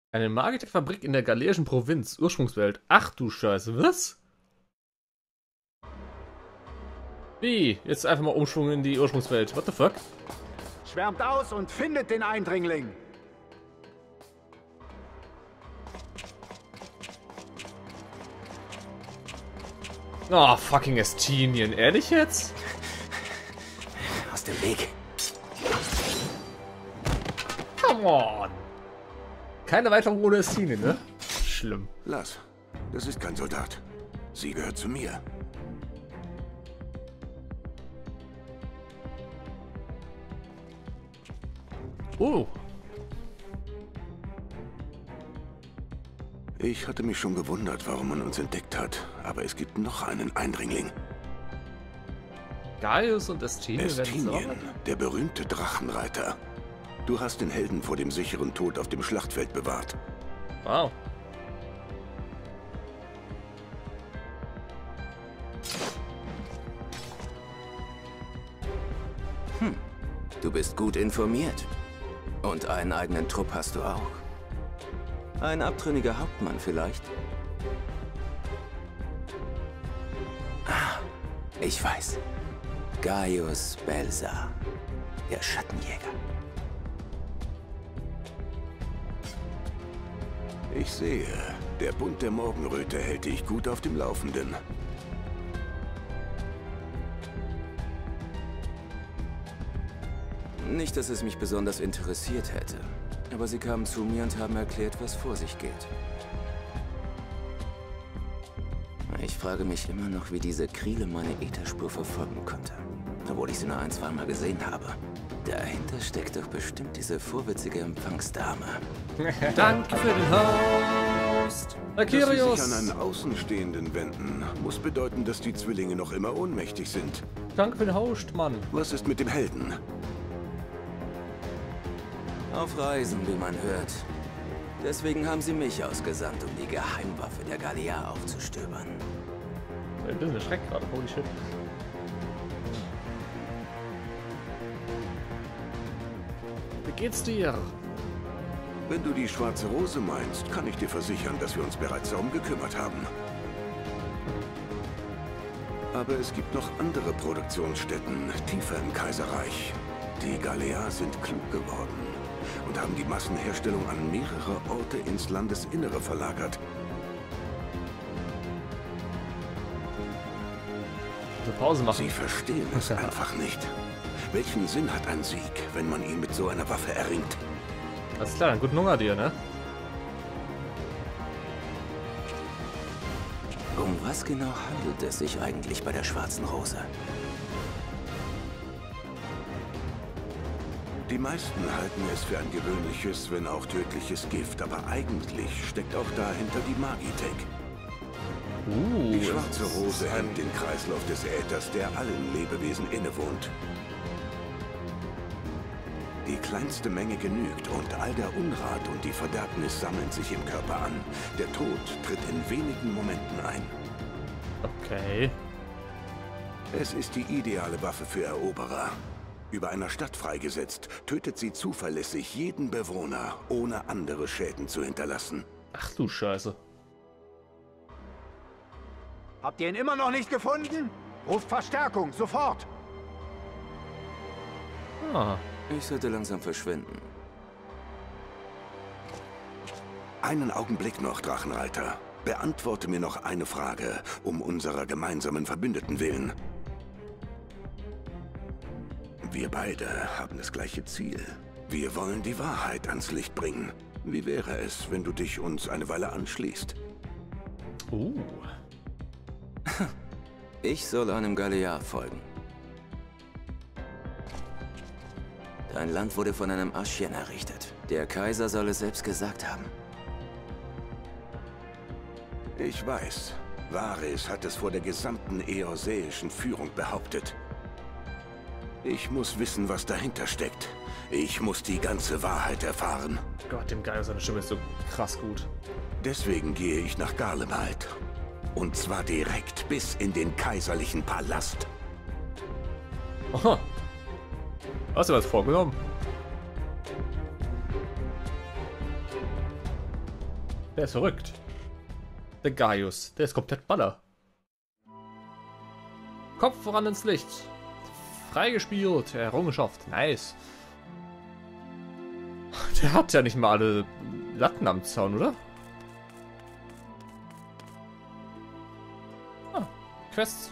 Eine Magitech-Fabrik in der galeischen Provinz, Ursprungswelt. Ach du Scheiße, was? Wie? Jetzt einfach mal Umschwung in die Ursprungswelt. What the fuck? Schwärmt aus und findet den Eindringling. Oh, fucking Estinien. Ehrlich jetzt? Aus dem Weg. Come on. Keine Erweiterung ohne Estinien, ne? Schlimm. Lass. Das ist kein Soldat. Sie gehört zu mir. Oh. Ich hatte mich schon gewundert, warum man uns entdeckt hat. Aber es gibt noch einen Eindringling. Gaius und Estinien werden Estinien, zusammenarbeiten? der berühmte Drachenreiter. Du hast den Helden vor dem sicheren Tod auf dem Schlachtfeld bewahrt. Wow. Du bist gut informiert. Und einen eigenen Trupp hast du auch. Ein abtrünniger Hauptmann vielleicht? Ah, ich weiß. Gaius Belsa, der Schattenjäger. Ich sehe, der Bund der Morgenröte hält dich gut auf dem Laufenden. Nicht, dass es mich besonders interessiert hätte. Aber sie kamen zu mir und haben erklärt, was vor sich geht. Ich frage mich immer noch, wie diese Kriele meine Ätherspur verfolgen konnte. Obwohl ich sie nur ein-, zweimal gesehen habe. Dahinter steckt doch bestimmt diese vorwitzige Empfangsdame. Danke für den Host. Dass sie sich Akirios. an einen Außenstehenden wenden, muss bedeuten, dass die Zwillinge noch immer ohnmächtig sind. Danke für den Host, Mann. Was ist mit dem Helden? Auf Reisen, wie man hört. Deswegen haben sie mich ausgesandt, um die Geheimwaffe der Gallia aufzustöbern. Ein bisschen erschreckt gerade, holy shit. Wie geht's dir? Wenn du die Schwarze Rose meinst, kann ich dir versichern, dass wir uns bereits darum gekümmert haben. Aber es gibt noch andere Produktionsstätten tiefer im Kaiserreich. Die Galea sind klug geworden und haben die Massenherstellung an mehrere Orte ins Landesinnere verlagert. So Pause machen. Sie verstehen es einfach nicht. Welchen Sinn hat ein Sieg, wenn man ihn mit so einer Waffe erringt? Alles klar, dann guten Hunger dir, ne? Um was genau handelt es sich eigentlich bei der Schwarzen Rose? Die meisten halten es für ein gewöhnliches, wenn auch tödliches Gift, aber eigentlich steckt auch dahinter die Magitech. Die Schwarze Rose hemmt den Kreislauf des Äthers, der allen Lebewesen innewohnt. Die kleinste Menge genügt und all der Unrat und die Verderbnis sammeln sich im Körper an. Der Tod tritt in wenigen Momenten ein. Okay. Es ist die ideale Waffe für Eroberer. Über einer Stadt freigesetzt, tötet sie zuverlässig jeden Bewohner, ohne andere Schäden zu hinterlassen. Ach du Scheiße. Habt ihr ihn immer noch nicht gefunden? Ruft Verstärkung, sofort! Ah. Ich sollte langsam verschwinden. Einen Augenblick noch, Drachenreiter. Beantworte mir noch eine Frage, um unserer gemeinsamen Verbündeten willen. Wir beide haben das gleiche Ziel. Wir wollen die Wahrheit ans Licht bringen. Wie wäre es, wenn du dich uns eine Weile anschließt? Ich soll einem Galliar folgen. Dein Land wurde von einem Aschien errichtet. Der Kaiser soll es selbst gesagt haben. Ich weiß. Varys hat es vor der gesamten eorsäischen Führung behauptet. Ich muss wissen, was dahinter steckt. Ich muss die ganze Wahrheit erfahren. Gott, dem Gaius seine Stimme ist so krass gut. Deswegen gehe ich nach Garlemald. Und zwar direkt bis in den kaiserlichen Palast. Aha. Hast du was vorgenommen? Der ist verrückt. Der Gaius. Der ist komplett Baller. Kopf voran ins Licht. Freigespielt. Errungenschaft. Nice. Der hat ja nicht mal alle Latten am Zaun, oder? Ah, Quests.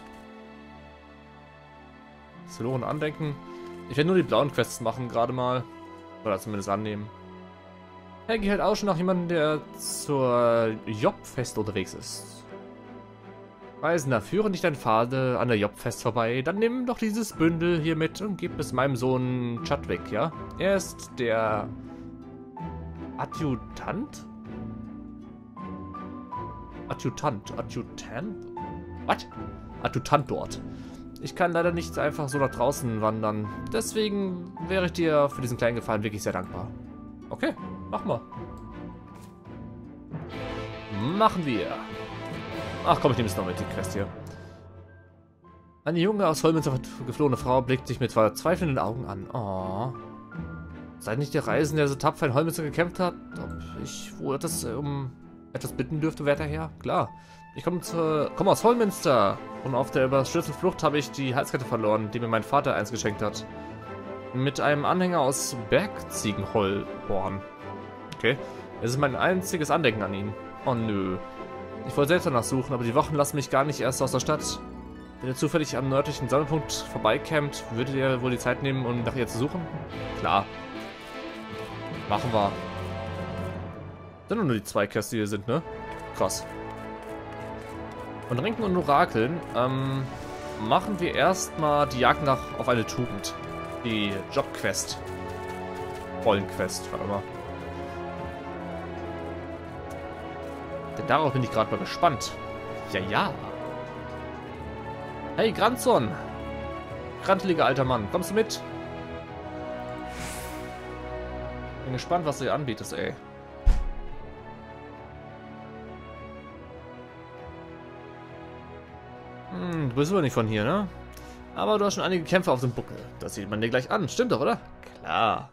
Verloren Andenken. Ich werde nur die blauen Quests machen, gerade mal. Oder zumindest annehmen. Helgi hält auch schon nach jemandem, der zur Job-Fest unterwegs ist. Reisender, führe nicht dein Pfade an der Job-Fest vorbei, dann nimm doch dieses Bündel hier mit und gib es meinem Sohn Chadwick, ja? Er ist der Adjutant? Adjutant? Was? Adjutant dort. Ich kann leider nicht einfach so nach draußen wandern. Deswegen wäre ich dir für diesen kleinen Gefallen wirklich sehr dankbar. Okay, machen wir. Machen wir. Ach komm, ich nehme es noch mit, die Quest hier. Eine junge, aus Holmens geflohene Frau blickt dich mit verzweifelnden Augen an. Oh. Sei nicht der Reisende, der so tapfer in Holmens gekämpft hat? Ob ich wohl etwas bitten dürfte, werter Herr? Klar. Ich komme aus Holminster und auf der überstürzten Flucht habe ich die Halskette verloren, die mir mein Vater einst geschenkt hat. Mit einem Anhänger aus Bergziegenholhorn. Okay. Es ist mein einziges Andenken an ihn. Oh nö. Ich wollte selbst danach suchen, aber die Wochen lassen mich gar nicht erst aus der Stadt. Wenn ihr zufällig am nördlichen Sammelpunkt vorbeikämmt, würdet ihr wohl die Zeit nehmen, um nach ihr zu suchen? Klar. Machen wir. Sind nur die 2 Quests, die hier sind, ne? Krass. Von Rinken und Orakeln machen wir erstmal die Jagd auf eine Tugend. Die Jobquest. Rollenquest, war immer. Denn darauf bin ich gerade mal gespannt. Ja. Hey, Granzon. Granteliger alter Mann, kommst du mit? Bin gespannt, was du hier anbietest, ey. Du bist aber nicht von hier, ne? Aber du hast schon einige Kämpfe auf dem Buckel. Das sieht man dir gleich an. Stimmt doch, oder? Klar.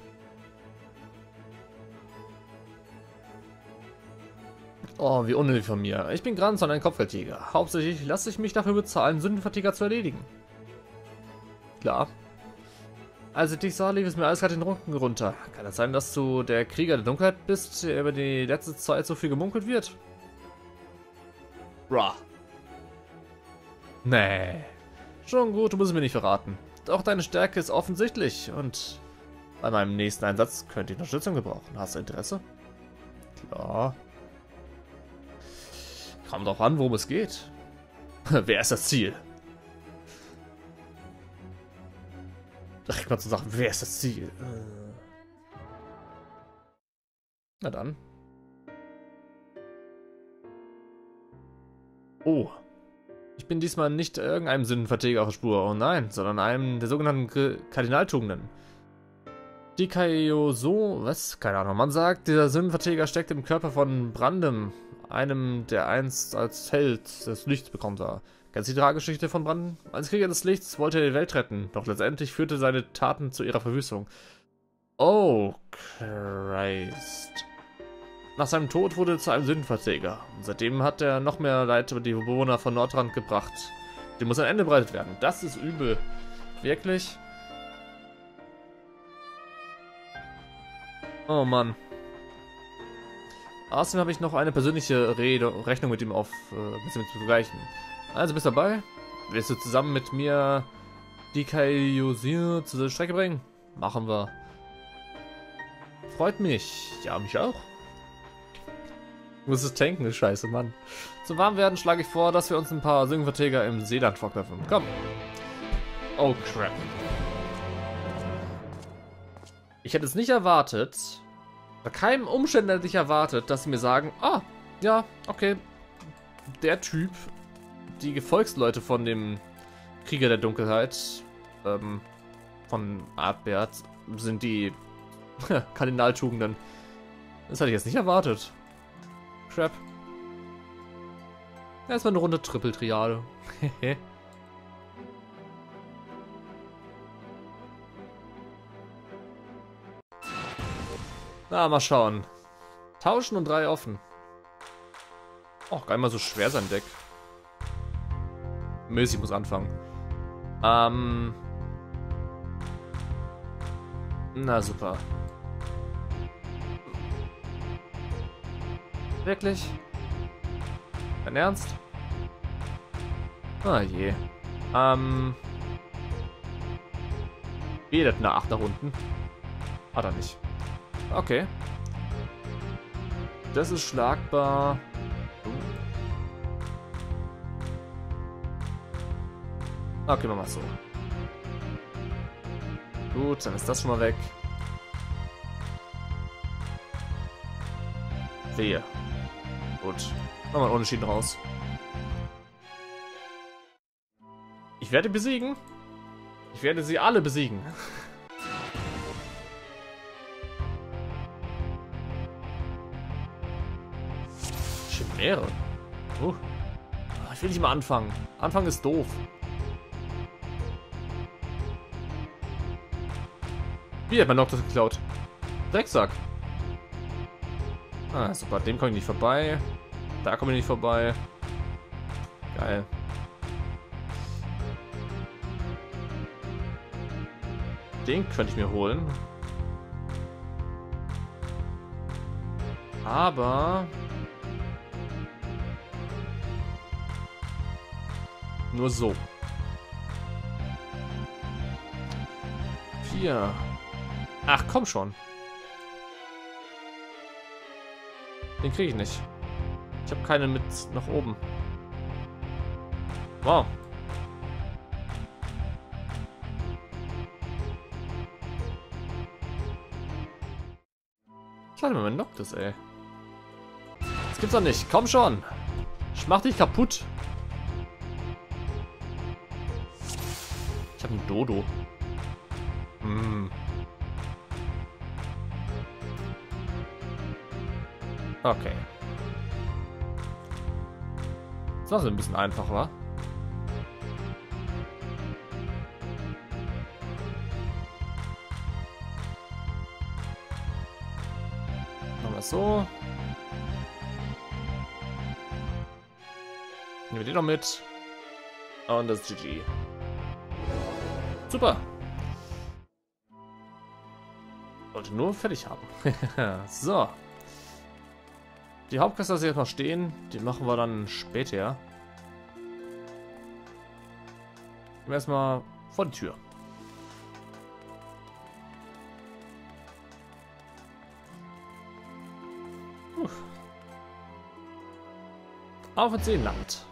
Oh, wie unnötig von mir. Ich bin Granzon, ein Kopfgeldjäger. Hauptsächlich lasse ich mich dafür bezahlen, Sündenvertiger zu erledigen. Klar. Als ich dich sah, lief es mir alles gerade den Rücken runter. Kann es sein, dass du der Krieger der Dunkelheit bist, der über die letzte Zeit so viel gemunkelt wird? Bruh. Nee. Schon gut, du musst es mir nicht verraten. Doch deine Stärke ist offensichtlich und bei meinem nächsten Einsatz könnte ich Unterstützung gebrauchen. Hast du Interesse? Klar. Kommt drauf an, worum es geht. Wer ist das Ziel? Direkt mal zu sagen, wer ist das Ziel? Na dann. Oh. Ich bin diesmal nicht irgendeinem Sündenverträger auf der Spur, oh nein, sondern einem der sogenannten Kardinaltugenden. Die Kaioso, was? Keine Ahnung. Man sagt, dieser Sündenverträger steckt im Körper von Brandem, einem, der einst als Held des Lichts bekommen war. Kennst du die Trageschichte von Brandem? Als Krieger des Lichts wollte er die Welt retten, doch letztendlich führte seine Taten zu ihrer Verwüstung. Oh, Christ. Nach seinem Tod wurde er zu einem Sündenverträger. Und seitdem hat er noch mehr Leid über die Bewohner von Nordrand gebracht. Dem muss ein Ende bereitet werden. Das ist übel. Wirklich? Oh Mann. Außerdem habe ich noch eine persönliche Rechnung mit ihm zu begleichen. Also bist du dabei? Willst du zusammen mit mir die Kaiosi zur Strecke bringen? Machen wir. Freut mich. Ja, mich auch. Ich muss es tanken, ist scheiße, Mann. Zum Warmwerden schlage ich vor, dass wir uns ein paar Sündenverträger im Seeland vorknöpfen. Komm. Oh, crap. Ich hätte es nicht erwartet, bei keinem Umständen hätte ich erwartet, dass sie mir sagen, ah, ja, okay, der Typ, die Gefolgsleute von dem Krieger der Dunkelheit, von Artbert, sind die Kardinaltugenden. Das hätte ich jetzt nicht erwartet. Crap. Erstmal eine Runde Triple-Triade. Na, mal schauen. Tauschen und 3 offen. Auch gar nicht mal so schwer sein Deck. Mist, ich muss anfangen. Na super. Wirklich? Dein Ernst? Ah je. Redet eine 8 nach unten. Hat er nicht. Okay. Das ist schlagbar. Okay, machen wir so. Gut, dann ist das schon mal weg. Wehe. Gut. Machen wir einen Unentschieden raus. Ich werde besiegen. Ich werde sie alle besiegen. Chimäre. Ich will nicht mal anfangen. Anfangen ist doof. Wie hat man noch das geklaut? Drecksack. Ah, super. Dem komme ich nicht vorbei. Da komme ich nicht vorbei. Geil. Den könnte ich mir holen. Aber... nur so. 4. Ach, komm schon. Den kriege ich nicht. Ich habe keine mit nach oben. Wow. Ich hatte mir mein Noctis, ey. Das gibt's doch nicht. Komm schon. Ich mach dich kaputt. Ich habe einen Dodo. Okay. Das war so ein bisschen einfach, wa? Machen wir es so. Nehmen wir den noch mit. Und das ist GG. Super. Wollte nur fertig haben. So. Die Hauptquest lasse ich jetzt mal stehen. Die machen wir dann später. Gehen wir erstmal vor die Tür. Auf ins Seenland.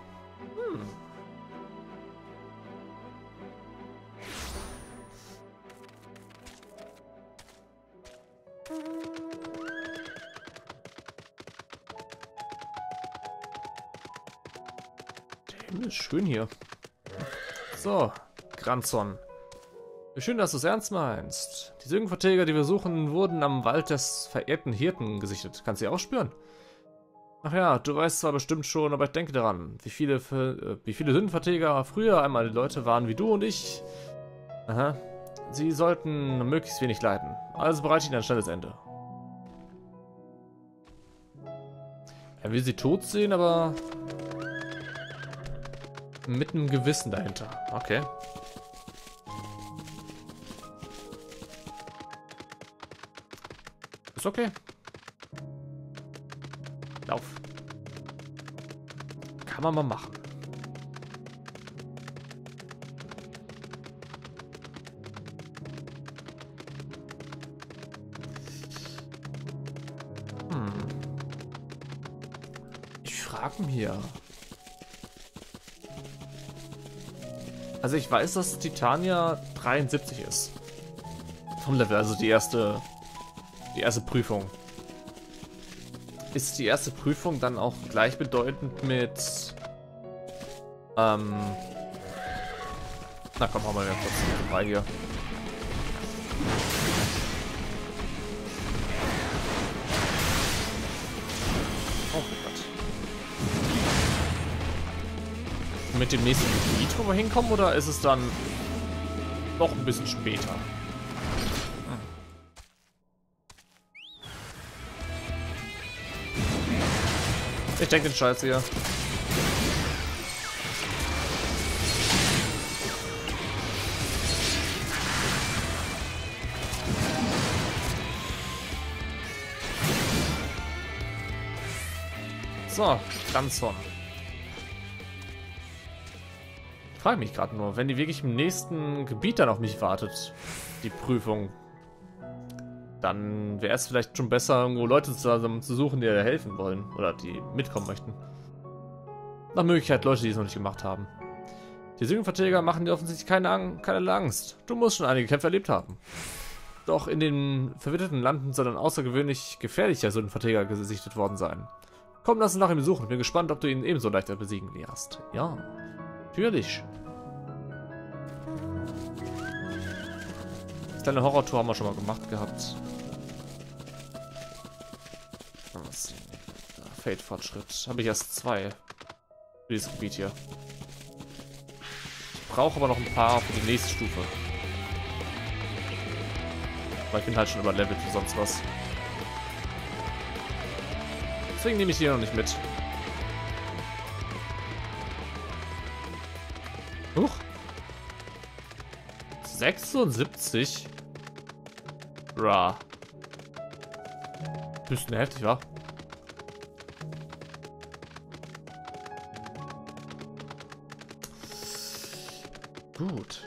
Ist schön hier. So, Granzon. Schön, dass du es ernst meinst. Die Sündenverträger, die wir suchen, wurden am Wald des verehrten Hirten gesichtet. Kannst du sie auch spüren? Ach ja, du weißt zwar bestimmt schon, aber ich denke daran, wie viele Sündenverträger früher einmal die Leute waren wie du und ich. Aha. Sie sollten möglichst wenig leiden. Also bereite ich ein schnelles Ende. Er will sie tot sehen, aber... mit einem Gewissen dahinter. Okay. Ist okay. Lauf. Kann man mal machen. Ich frage mich hier. Also ich weiß, dass Titania 73 ist. Vom Level, also die erste Prüfung. Ist die erste Prüfung dann auch gleichbedeutend mit... Na komm, hau mal wieder kurz vorbei hier. Oh Gott. Mit dem nächsten Gebiet, wo wir hinkommen, oder ist es dann noch ein bisschen später? Ich denke den Scheiß hier. So, Granzon. Ich frage mich gerade nur, wenn die wirklich im nächsten Gebiet dann auf mich wartet, die Prüfung, dann wäre es vielleicht schon besser, irgendwo Leute zusammen zu suchen, die dir helfen wollen oder die mitkommen möchten. Nach Möglichkeit Leute, die es noch nicht gemacht haben. Die Sügenverträger machen dir offensichtlich keine Angst. Du musst schon einige Kämpfe erlebt haben. Doch in den verwitterten Landen soll ein außergewöhnlich gefährlicher Sügenverträger gesichtet worden sein. Komm, lass uns nach ihm suchen. Bin gespannt, ob du ihn ebenso leichter besiegen wirst. Ja, natürlich. Das kleine Horrortour haben wir schon mal gemacht gehabt. Was? Fate-Fortschritt. Habe ich erst 2. Für dieses Gebiet hier. Ich brauche aber noch ein paar für die nächste Stufe. Weil ich bin halt schon überlevelt wie sonst was. Deswegen nehme ich die noch nicht mit. Huch. 76? Bra. Bisschen heftig, wa? Gut.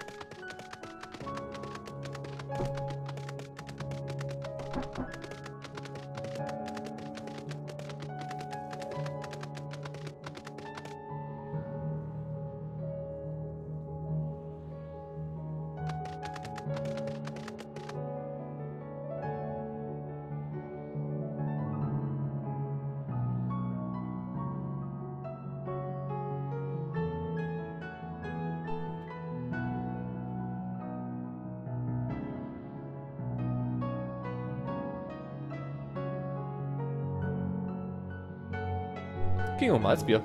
Ging um Malzbier.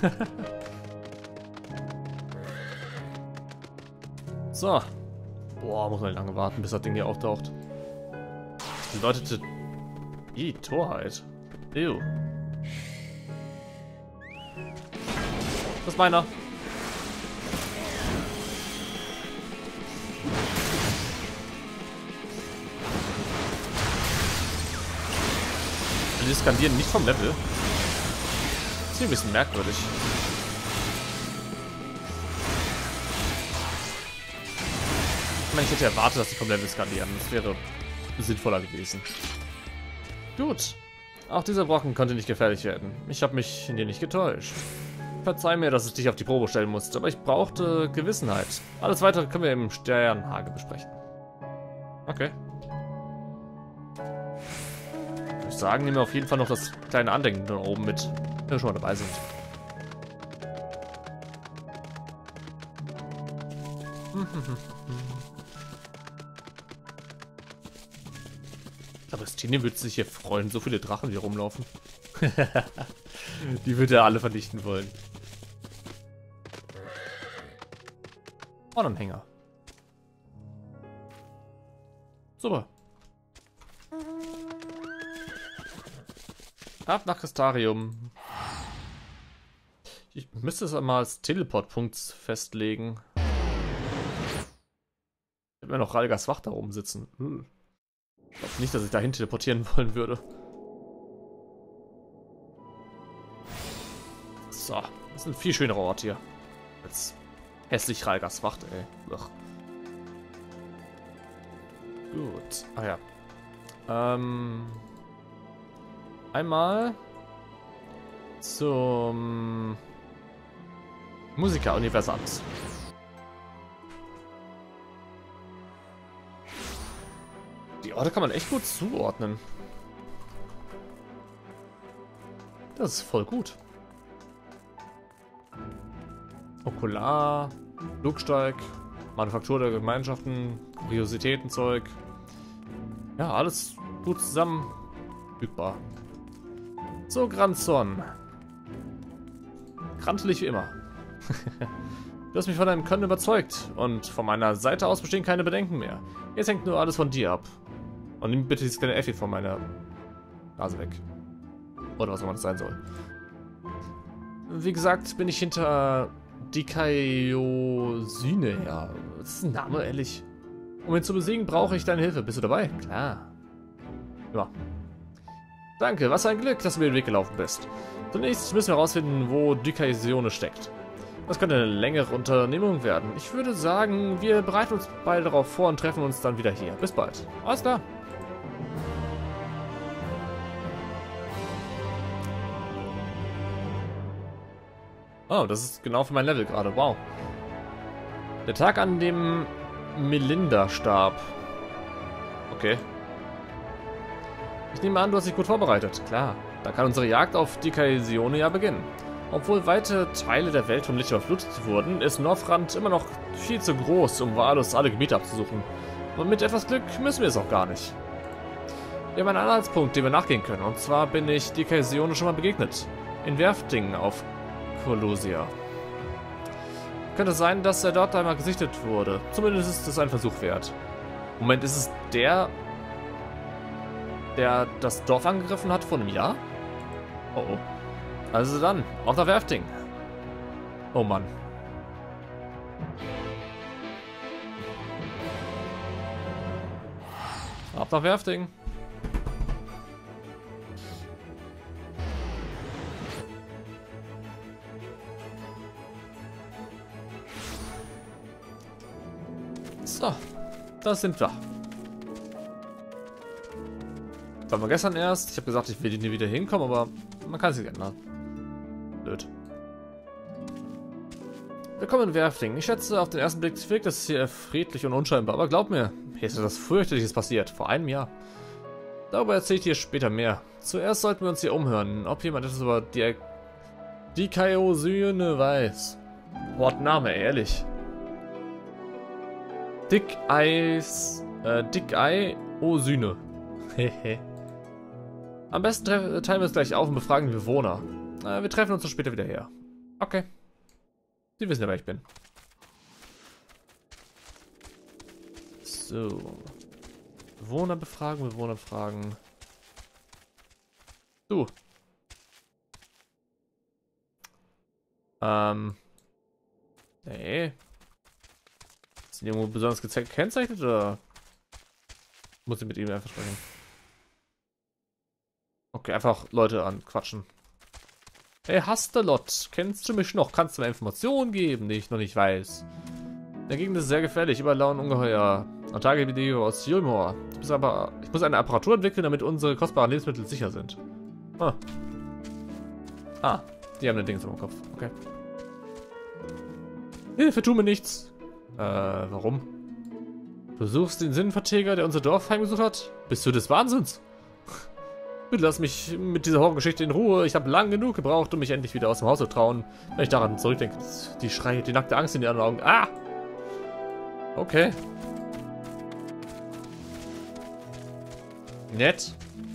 So. Boah, muss man lange warten, bis das Ding hier auftaucht. Das bedeutete... Torheit. Ew. Das ist meiner. Die skandieren nicht vom Level. Das ist ein bisschen merkwürdig. Ich meine, ich hätte erwartet, dass die vom Level skalieren. Das wäre sinnvoller gewesen. Gut. Auch dieser Brocken konnte nicht gefährlich werden. Ich habe mich in dir nicht getäuscht. Verzeih mir, dass ich dich auf die Probe stellen musste, aber ich brauchte Gewissenheit. Alles Weitere können wir im Sternhage besprechen. Okay. Ich würde sagen, nehmen wir auf jeden Fall noch das kleine Andenken da oben mit. Wenn wir schon mal dabei sind. Aber Stine würde sich hier freuen, so viele Drachen hier rumlaufen. Die würde er alle vernichten wollen. Oh, ein Hänger. Super. Ab nach Crystarium. Ich müsste es einmal als Teleportpunkt festlegen. Ich habe mir noch Ralgas Wacht da oben sitzen. Ich glaube nicht, dass ich dahin teleportieren wollen würde. So, das ist ein viel schönerer Ort hier. Als hässlich Ralgas Wacht, ey. Ugh. Gut. Ah ja. Einmal zum Musiker Universals. Die Orte kann man echt gut zuordnen. Das ist voll gut. Okular, Flugsteig, Manufaktur der Gemeinschaften, Kuriositätenzeug. Ja, alles gut zusammenfügbar. So, Granzon. Krantelig wie immer. Du hast mich von deinem Können überzeugt und von meiner Seite aus bestehen keine Bedenken mehr. Jetzt hängt nur alles von dir ab. Und nimm bitte dieses kleine Effi von meiner Nase weg. Oder was auch immer das sein soll. Wie gesagt, bin ich hinter Dikaiosyne her. Was ist ein Name, ehrlich? Um ihn zu besiegen, brauche ich deine Hilfe. Bist du dabei? Klar. Ja. Danke, was ein Glück, dass du mir den Weg gelaufen bist. Zunächst müssen wir herausfinden, wo Dikaisione steckt. Das könnte eine längere Unternehmung werden. Ich würde sagen, wir bereiten uns beide darauf vor und treffen uns dann wieder hier. Bis bald. Alles klar. Oh, das ist genau für mein Level gerade. Wow. Der Tag, an dem Melinda starb. Okay. Ich nehme an, du hast dich gut vorbereitet. Klar. Da kann unsere Jagd auf Dikaisione ja beginnen. Obwohl weite Teile der Welt vom Licht überflutet wurden, ist Northrend immer noch viel zu groß, um wahllos alle Gebiete abzusuchen. Und mit etwas Glück müssen wir es auch gar nicht. Wir haben einen Anhaltspunkt, dem wir nachgehen können. Und zwar bin ich Dikaisione schon mal begegnet. In Werftingen auf Kolosia. Könnte sein, dass er dort einmal gesichtet wurde. Zumindest ist es ein Versuch wert. Moment, ist es der das Dorf angegriffen hat vor einem Jahr? Oh oh. Also dann, auf nach Werfting. Oh Mann. Auf nach Werfting. So, das sind wir. War mal gestern erst. Ich habe gesagt, ich will nie wieder hinkommen, aber man kann es nicht ändern. Blöd. Willkommen in Werfting. Ich schätze, auf den ersten Blick wirkt es hier friedlich und unscheinbar, aber glaub mir, hier ist etwas Fürchterliches passiert, vor einem Jahr. Darüber erzähle ich dir später mehr. Zuerst sollten wir uns hier umhören, ob jemand etwas über die Dikaiosyne weiß. Wortname, ehrlich. Dikaiosyne. Hehe. Am besten teilen wir uns gleich auf und befragen die Bewohner. Wir treffen uns dann später wieder her. Okay. Sie wissen ja, wer ich bin. So. Bewohner befragen, Bewohner befragen. Du. Nee. Sind die irgendwo besonders gekennzeichnet oder muss ich mit ihm einfach sprechen? Okay, einfach Leute anquatschen. Hey, Hastelot, kennst du mich noch? Kannst du mir Informationen geben, die ich noch nicht weiß? Der Gegend ist sehr gefährlich, überall lauern Ungeheuer. Antagevideo aus Yulmor. Ich muss eine Apparatur entwickeln, damit unsere kostbaren Lebensmittel sicher sind. Ah, die haben ein Ding im Kopf. Okay. Hilfe, tu mir nichts. Warum? Du suchst den Sinnvertilger, der unser Dorf heimgesucht hat? Bist du des Wahnsinns? Bitte lass mich mit dieser Horrorgeschichte in Ruhe. Ich habe lang genug gebraucht, um mich endlich wieder aus dem Haus zu trauen. Wenn ich daran zurückdenke, die Schreie, die nackte Angst in ihren Augen. Ah! Okay. Nett.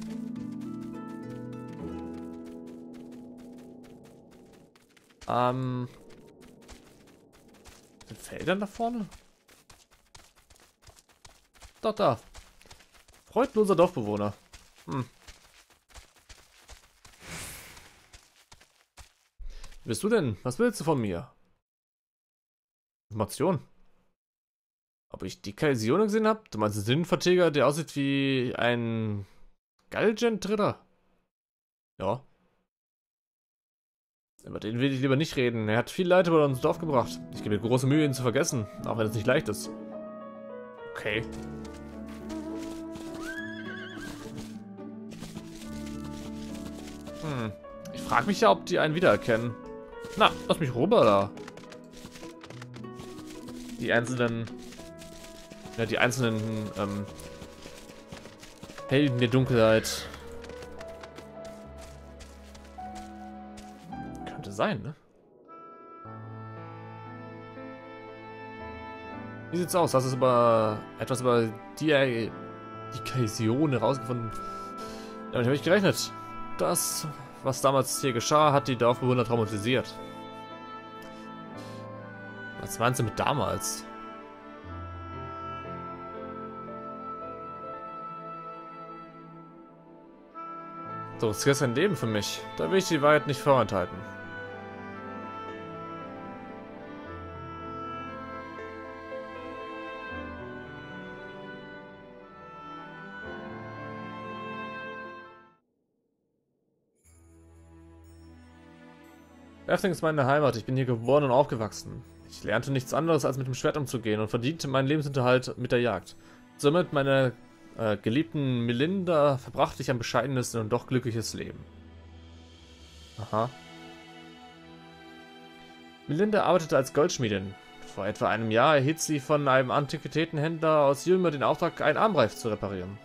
Sind Feldern da vorne? Doch, da. Freudloser Dorfbewohner. Wer bist du denn? Was willst du von mir? Information. Ob ich die Dikaisione gesehen habe? Du meinst den Sinnvertilger, der aussieht wie ein Galgent-Ritter? Ja. Über den will ich lieber nicht reden. Er hat viel Leid über unser Dorf gebracht. Ich gebe mir große Mühe, ihn zu vergessen, auch wenn es nicht leicht ist. Okay. Ich frage mich ja, ob die einen wiedererkennen. Na, lass mich rüber da. Die einzelnen Helden der Dunkelheit. Könnte sein, ne? Wie sieht's aus? Hast du etwas über die Dikaisione herausgefunden? Damit habe ich gerechnet. Das, was damals hier geschah, hat die Dorfbewohner traumatisiert. Was meinst du mit damals? Du riskierst dein Leben für mich. Da will ich die Wahrheit nicht vorenthalten. Werfting ist meine Heimat. Ich bin hier geboren und aufgewachsen. Ich lernte nichts anderes, als mit dem Schwert umzugehen und verdiente meinen Lebensunterhalt mit der Jagd. Somit meiner geliebten Melinda verbrachte ich ein bescheidenes und doch glückliches Leben. Aha. Melinda arbeitete als Goldschmiedin. Vor etwa einem Jahr erhielt sie von einem Antiquitätenhändler aus Yulmer den Auftrag, einen Armreif zu reparieren.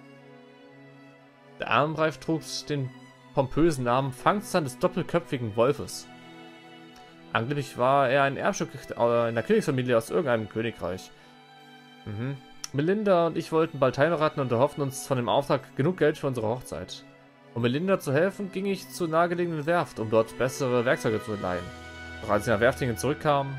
Der Armreif trug den pompösen Namen Fangzahn des doppelköpfigen Wolfes. Angeblich war er ein Erbstück in der Königsfamilie aus irgendeinem Königreich. Melinda und ich wollten bald heiraten und erhofften uns von dem Auftrag genug Geld für unsere Hochzeit. Um Melinda zu helfen, ging ich zur nahegelegenen Werft, um dort bessere Werkzeuge zu leihen. Doch als ich nach Werftingen zurückkam...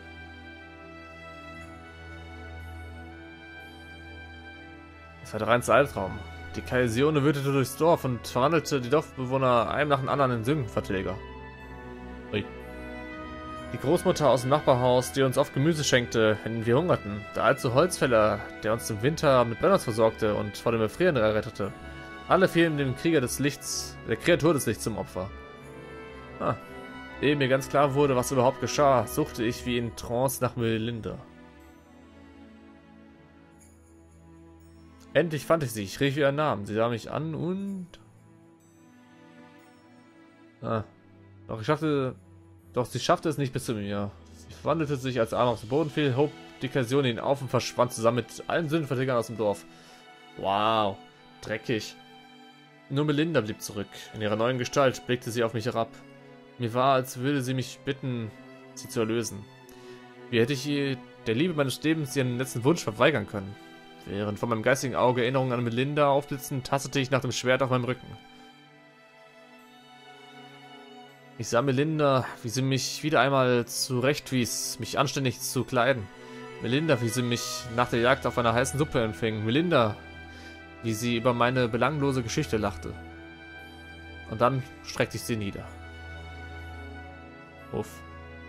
Es war der reinste Albtraum. Die Kaisione wütete durchs Dorf und verwandelte die Dorfbewohner einem nach dem anderen in Sündenverträger. Ui. Die Großmutter aus dem Nachbarhaus, die uns oft Gemüse schenkte, wenn wir hungerten. Der alte Holzfäller, der uns im Winter mit Brennholz versorgte und vor dem Erfrieren errettete. Alle fielen dem Krieger des Lichts, der Kreatur des Lichts zum Opfer. Ehe mir ganz klar wurde, was überhaupt geschah, suchte ich wie in Trance nach Melinda. Endlich fand ich sie. Ich rief ihren Namen. Sie sah mich an und... Doch sie schaffte es nicht bis zu mir. Sie verwandelte sich, als der Arm auf den Boden fiel, hob die Kasion ihn auf und verschwand zusammen mit allen Sündenverträgern aus dem Dorf. Wow. Dreckig. Nur Melinda blieb zurück. In ihrer neuen Gestalt blickte sie auf mich herab. Mir war, als würde sie mich bitten, sie zu erlösen. Wie hätte ich ihr der Liebe meines Lebens ihren letzten Wunsch verweigern können? Während vor meinem geistigen Auge Erinnerungen an Melinda aufblitzten, tastete ich nach dem Schwert auf meinem Rücken. Ich sah Melinda, wie sie mich wieder einmal zurechtwies, mich anständig zu kleiden. Melinda, wie sie mich nach der Jagd auf einer heißen Suppe empfing. Melinda, wie sie über meine belanglose Geschichte lachte. Und dann streckte ich sie nieder. Uff.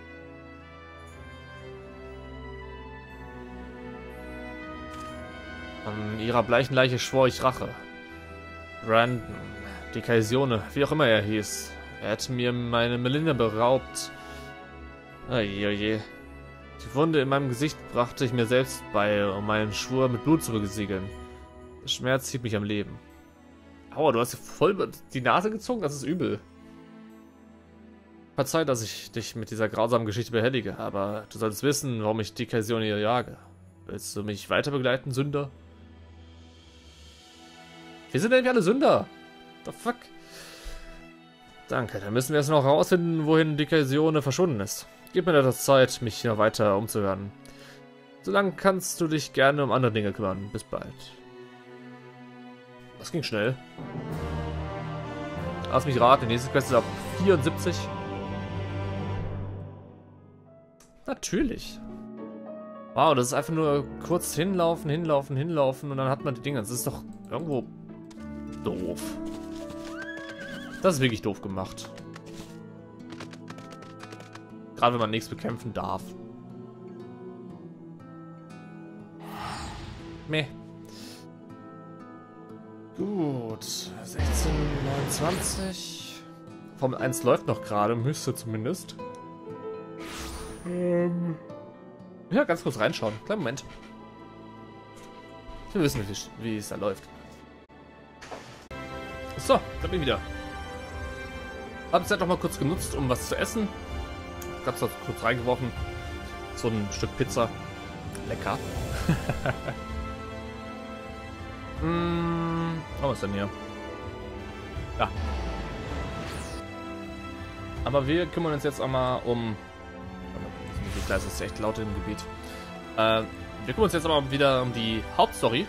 An ihrer bleichen Leiche schwor ich Rache. Brandon, die Kaisione, wie auch immer er hieß. Er hätte mir meine Melinda beraubt. Oje. Die Wunde in meinem Gesicht brachte ich mir selbst bei, um meinen Schwur mit Blut zu besiegeln. Der Schmerz hielt mich am Leben. Aua, du hast dir voll die Nase gezogen? Das ist übel. Verzeih, dass ich dich mit dieser grausamen Geschichte behellige, aber du solltest wissen, warum ich die Kaisione hier jage. Willst du mich weiter begleiten, Sünder? Wir sind nämlich alle Sünder. The fuck? Danke, dann müssen wir jetzt noch herausfinden, wohin die Kaisione verschwunden ist. Gib mir etwas Zeit, mich hier weiter umzuhören. Solange kannst du dich gerne um andere Dinge kümmern. Bis bald. Das ging schnell. Lass mich raten, die nächste Quest ist ab 74. Natürlich. Wow, das ist einfach nur kurz hinlaufen und dann hat man die Dinge. Das ist doch irgendwo doof. Das ist wirklich doof gemacht. Gerade wenn man nichts bekämpfen darf. Meh. Gut. 16, 29. Formel 1 läuft noch gerade, müsste zumindest. Ja, ganz kurz reinschauen. Kleinen Moment. Wir wissen, wie es da läuft. So, da bin ich wieder. Hab Zeit noch mal kurz genutzt, um was zu essen. Ganz kurz reingeworfen. So ein Stück Pizza. Lecker. Was ist denn hier? Ja. Aber wir kümmern uns jetzt auch mal um... Das ist echt laut im Gebiet. Wir kümmern uns jetzt aber wieder um die Hauptstory.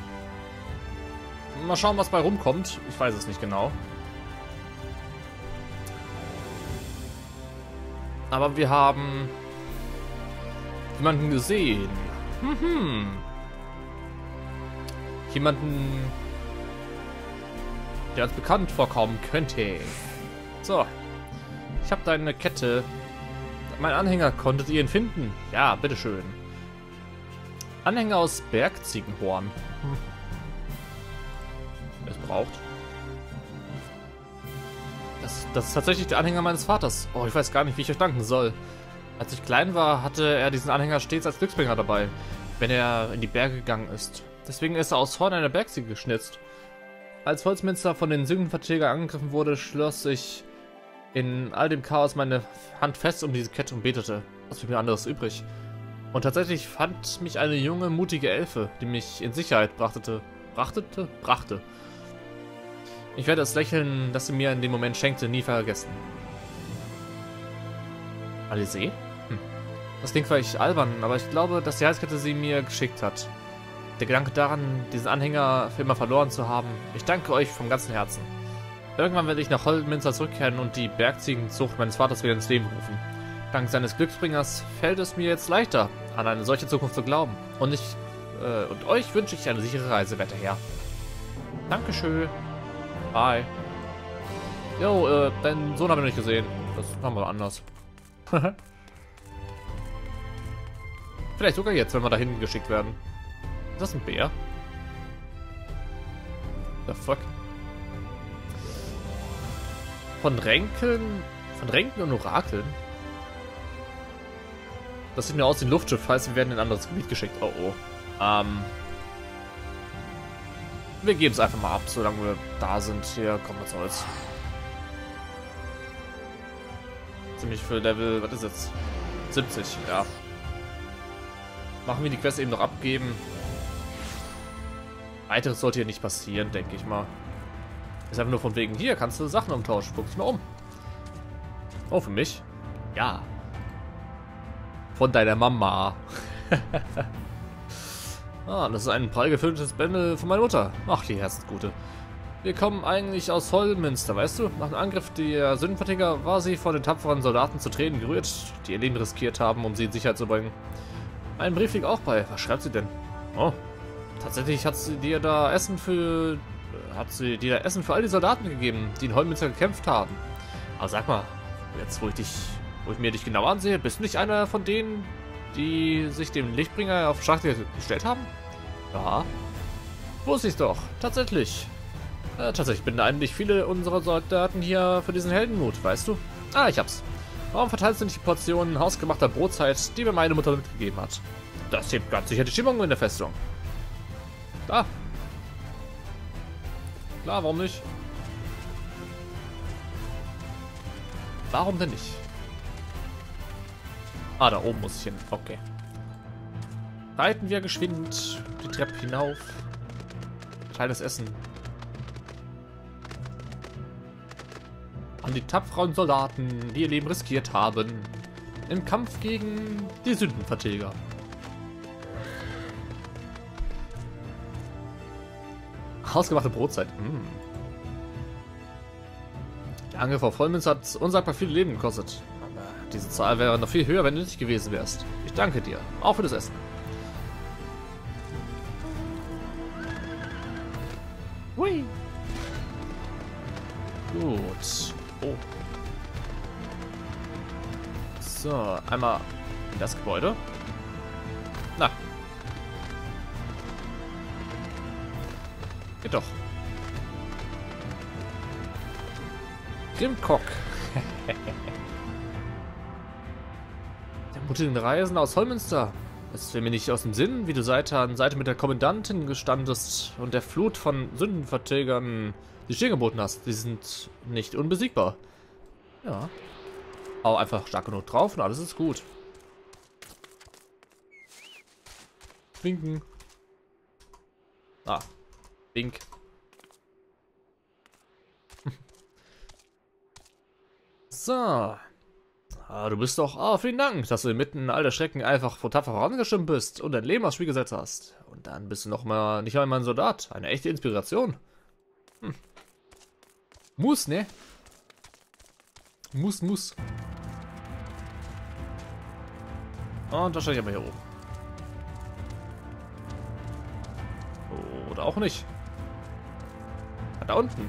Mal schauen, was bei rumkommt. Ich weiß es nicht genau. Aber wir haben jemanden gesehen. Jemanden, der uns bekannt vorkommen könnte. So. Ich habe da eine Kette. Mein Anhänger, konntet ihr ihn finden? Ja, bitteschön. Anhänger aus Bergziegenhorn. Es braucht. Das ist tatsächlich der Anhänger meines Vaters. Oh, ich weiß gar nicht, wie ich euch danken soll. Als ich klein war, hatte er diesen Anhänger stets als Glücksbringer dabei, wenn er in die Berge gegangen ist. Deswegen ist er aus Horn einer Bergziege geschnitzt. Als Holzminster von den Sündenvertilgern angegriffen wurde, schloss ich in all dem Chaos meine Hand fest um diese Kette und betete. Was für mir anderes übrig. Und tatsächlich fand mich eine junge, mutige Elfe, die mich in Sicherheit brachte. Ich werde das Lächeln, das sie mir in dem Moment schenkte, nie vergessen. Alizé? Das klingt vielleicht albern, aber ich glaube, dass die Halskette sie mir geschickt hat. Der Gedanke daran, diesen Anhänger für immer verloren zu haben. Ich danke euch vom ganzen Herzen. Irgendwann werde ich nach Hollminster zurückkehren und die Bergziegenzucht meines Vaters wieder ins Leben rufen. Dank seines Glücksbringers fällt es mir jetzt leichter, an eine solche Zukunft zu glauben. Und euch wünsche ich eine sichere Reise, werter Herr. Dankeschön. Bye. Jo, deinen Sohn habe ich nicht gesehen. Das machen wir anders. Vielleicht sogar jetzt, wenn wir dahin geschickt werden. Ist das ein Bär? The fuck? Von Ränken und Orakeln? Das sieht mir aus wie ein Luftschiff, heißt, wir werden in ein anderes Gebiet geschickt. Oh oh. Wir geben es einfach mal ab, solange wir da sind. Hier, komm, was soll's. Ziemlich viel Level, was ist jetzt? 70, ja. Machen wir die Quest eben noch abgeben. Weiteres sollte hier nicht passieren, denke ich mal. Ist einfach nur von wegen, hier kannst du Sachen umtauschen. Guck dich mal um. Oh, für mich? Ja. Von deiner Mama. Ah, das ist ein prall gefülltes Bändel von meiner Mutter. Ach, die Herzensgute. Wir kommen eigentlich aus Hollminster, weißt du? Nach dem Angriff der Sündenvertilger war sie von den tapferen Soldaten zu Tränen gerührt, die ihr Leben riskiert haben, um sie in Sicherheit zu bringen. Ein Brief liegt auch bei. Was schreibt sie denn? Oh. Tatsächlich hat sie dir da Essen für all die Soldaten gegeben, die in Hollminster gekämpft haben. Aber sag mal, jetzt wo ich mir dich genau ansehe, bist du nicht einer von denen, die sich dem Lichtbringer auf Schachtel gestellt haben? Ja. Wusste ich doch. Tatsächlich. Tatsächlich beneiden dich viele unserer Soldaten hier für diesen Heldenmut, weißt du? Ah, ich hab's. Warum verteilst du nicht die Portionen hausgemachter Brotzeit, die mir meine Mutter mitgegeben hat? Das hebt ganz sicher die Stimmung in der Festung. Da. Klar, warum nicht? Warum denn nicht? Ah, da oben muss ich hin. Okay. Reiten wir geschwind die Treppe hinauf. Kleines Essen. An die tapferen Soldaten, die ihr Leben riskiert haben. Im Kampf gegen die Sündenvertilger. Hausgemachte Brotzeit. Der Angriff auf Hollminster hat unsagbar viele Leben gekostet. Aber diese Zahl wäre noch viel höher, wenn du nicht gewesen wärst. Ich danke dir. Auch für das Essen. Hui. Gut. Oh. So, einmal in das Gebäude. Na. Geht doch. Grimcock. Der mutigen Reisende aus Hollminster. Es will mir nicht aus dem Sinn, wie du Seite an Seite mit der Kommandantin gestandest und der Flut von Sündenvertilgern die Stirn geboten hast. Die sind nicht unbesiegbar. Ja. Hau einfach stark genug drauf und alles ist gut. Winken. Ah. Wink. So. Ah, du bist doch... Ah, vielen Dank, dass du inmitten all der Schrecken einfach vor tapfer vorangestimmt bist und dein Leben aufs Spiel gesetzt hast. Und dann bist du noch mal nicht einmal ein Soldat. Eine echte Inspiration. Muss, ne? Muss. Und wahrscheinlich aber hier oben. Oder auch nicht. Da unten.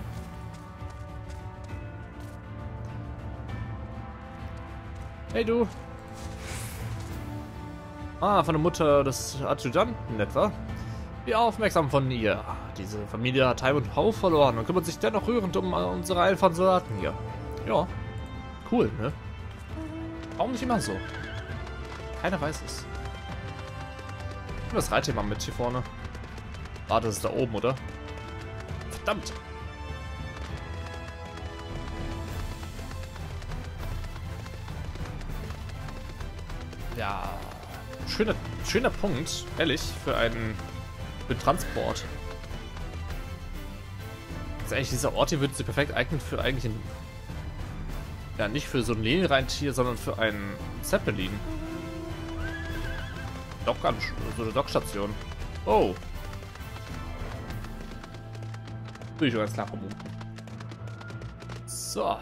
Hey du. Ah, von der Mutter des Adjutanten etwa. Wie aufmerksam von ihr. Diese Familie hat Heim und Haus verloren und kümmert sich dennoch rührend um unsere einfachen Soldaten hier. Ja. Cool, ne? Warum nicht immer so? Keiner weiß es. Das Reitthema mit hier vorne. Ah, das ist da oben, oder? Verdammt! Ja. Schöner Punkt, ehrlich, für Transport. Also eigentlich, dieser Ort hier würde sich perfekt eignen für eigentlich ein... Ja, nicht für so ein Linienreintier, sondern für einen Zeppelin. So eine Dockstation. Oh. Bin ich schon ganz klar vermuten. So.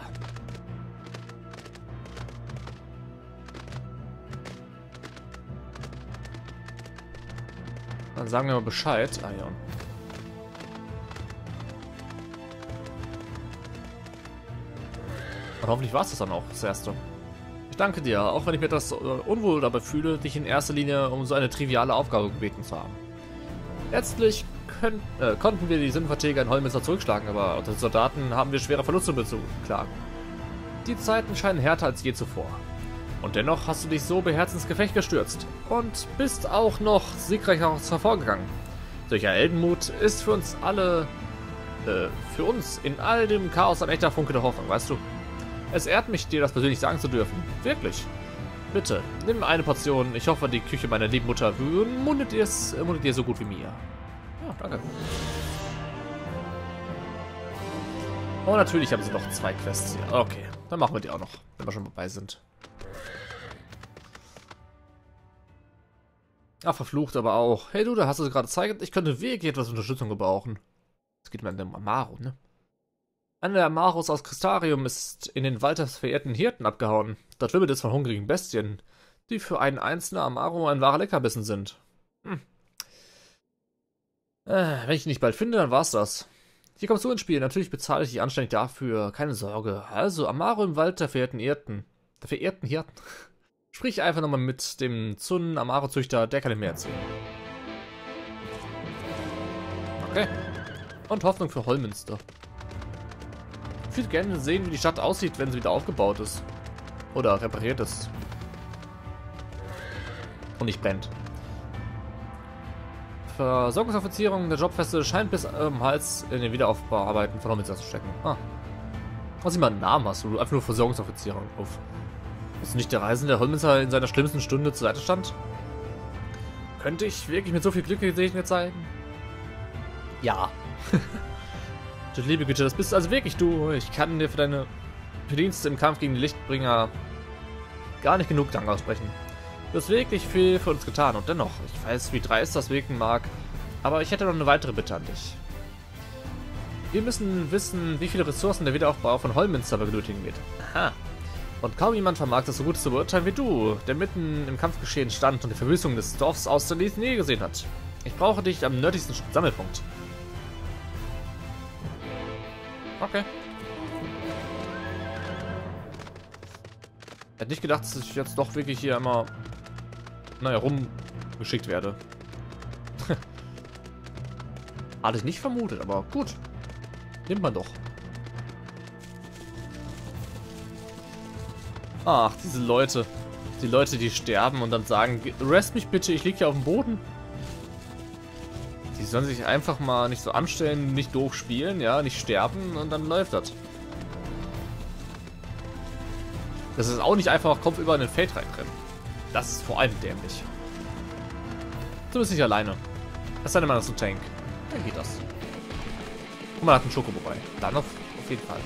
Dann sagen wir mal Bescheid. Ah ja. Und hoffentlich war es das dann auch, das erste. Ich danke dir, auch wenn ich mir etwas unwohl dabei fühle, dich in erster Linie um so eine triviale Aufgabe gebeten zu haben. Letztlich konnten wir die Sinnverträge in Holmesser zurückschlagen, aber unter den Soldaten haben wir schwere Verluste zu klagen. Die Zeiten scheinen härter als je zuvor. Und dennoch hast du dich so beherzt ins Gefecht gestürzt und bist auch noch siegreich hervorgegangen. Solcher Heldenmut ist für uns in all dem Chaos ein echter Funke der Hoffnung, weißt du? Es ehrt mich, dir das persönlich sagen zu dürfen. Wirklich. Bitte, nimm eine Portion. Ich hoffe, die Küche meiner lieben Mutter mundet dir so gut wie mir. Ja, danke. Und natürlich haben sie noch 2 Quests hier. Okay, dann machen wir die auch noch, wenn wir schon dabei sind. Ach, verflucht aber auch. Hey du, da hast du gerade gezeigt, ich könnte wirklich etwas Unterstützung gebrauchen. Es geht mir an den Amaro, ne? Einer der Amaros aus Crystarium ist in den Wald des verehrten Hirten abgehauen. Dort wimmelt es von hungrigen Bestien, die für einen einzelnen Amaro ein wahrer Leckerbissen sind. Wenn ich ihn nicht bald finde, dann war's das. Hier kommst du ins Spiel. Natürlich bezahle ich dich anständig dafür. Keine Sorge. Also, Amaro im Wald der verehrten Hirten. Sprich einfach nochmal mit dem Zun Amaro-Züchter, der kann dir mehr erzählen. Okay. Und Hoffnung für Holmünster. Ich würde gerne sehen, wie die Stadt aussieht, wenn sie wieder aufgebaut ist. Oder repariert ist. Und nicht brennt. Versorgungsoffizierung der Jobfeste scheint bis Hals in den Wiederaufbauarbeiten von Holmünster zu stecken. Ah. Was immer einen Namen hast, du einfach nur Versorgungsoffizierung auf. Ist nicht der Reisende, der Holmünster in seiner schlimmsten Stunde zur Seite stand? Könnte ich wirklich mit so viel Glück gesegnet sein? Ja. Liebe Güte, das bist also wirklich du. Ich kann dir für deine Verdienste im Kampf gegen die Lichtbringer gar nicht genug Dank aussprechen. Du hast wirklich viel für uns getan und dennoch, ich weiß, wie dreist das wirken mag, aber ich hätte noch eine weitere Bitte an dich. Wir müssen wissen, wie viele Ressourcen der Wiederaufbau von Holmünster benötigen wird. Aha. Und kaum jemand vermag das so gut zu beurteilen wie du, der mitten im Kampfgeschehen stand und die Verwüstung des Dorfs aus der Nähe gesehen hat. Ich brauche dich am nördlichsten Sammelpunkt. Okay. Ich hätte nicht gedacht, dass ich jetzt doch wirklich hier immer, naja, rumgeschickt werde. Hatte ich nicht vermutet, aber gut. Nimmt man doch. Ach, diese Leute. Die Leute, die sterben und dann sagen, rest mich bitte, ich liege hier auf dem Boden. Die sollen sich einfach mal nicht so anstellen, nicht doof spielen, ja, nicht sterben und dann läuft das. Das ist auch nicht einfach kopfüber in den Feld reinrennen. Das ist vor allem dämlich. Du bist nicht alleine. Es sei denn, man ist ein Tank. Dann geht das. Und man hat einen Schokobo bei. Dann auf jeden Fall.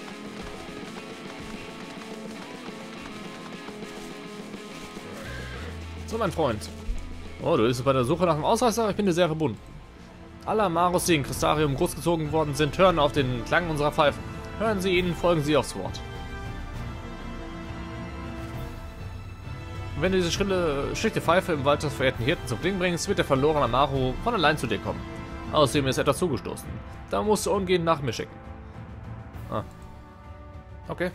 So, mein Freund. Oh, du bist bei der Suche nach dem Ausreißer? Ich bin dir sehr verbunden. Alle Amaros, die in Crystarium großgezogen worden sind, hören auf den Klang unserer Pfeifen. Hören Sie ihnen, folgen Sie aufs Wort. Wenn du diese schlichte Pfeife im Wald des verehrten Hirten zum Klingen bringst, wird der verlorene Amaro von allein zu dir kommen. Außerdem ist etwas zugestoßen. Da musst du umgehend nach mir schicken. Ah. Okay.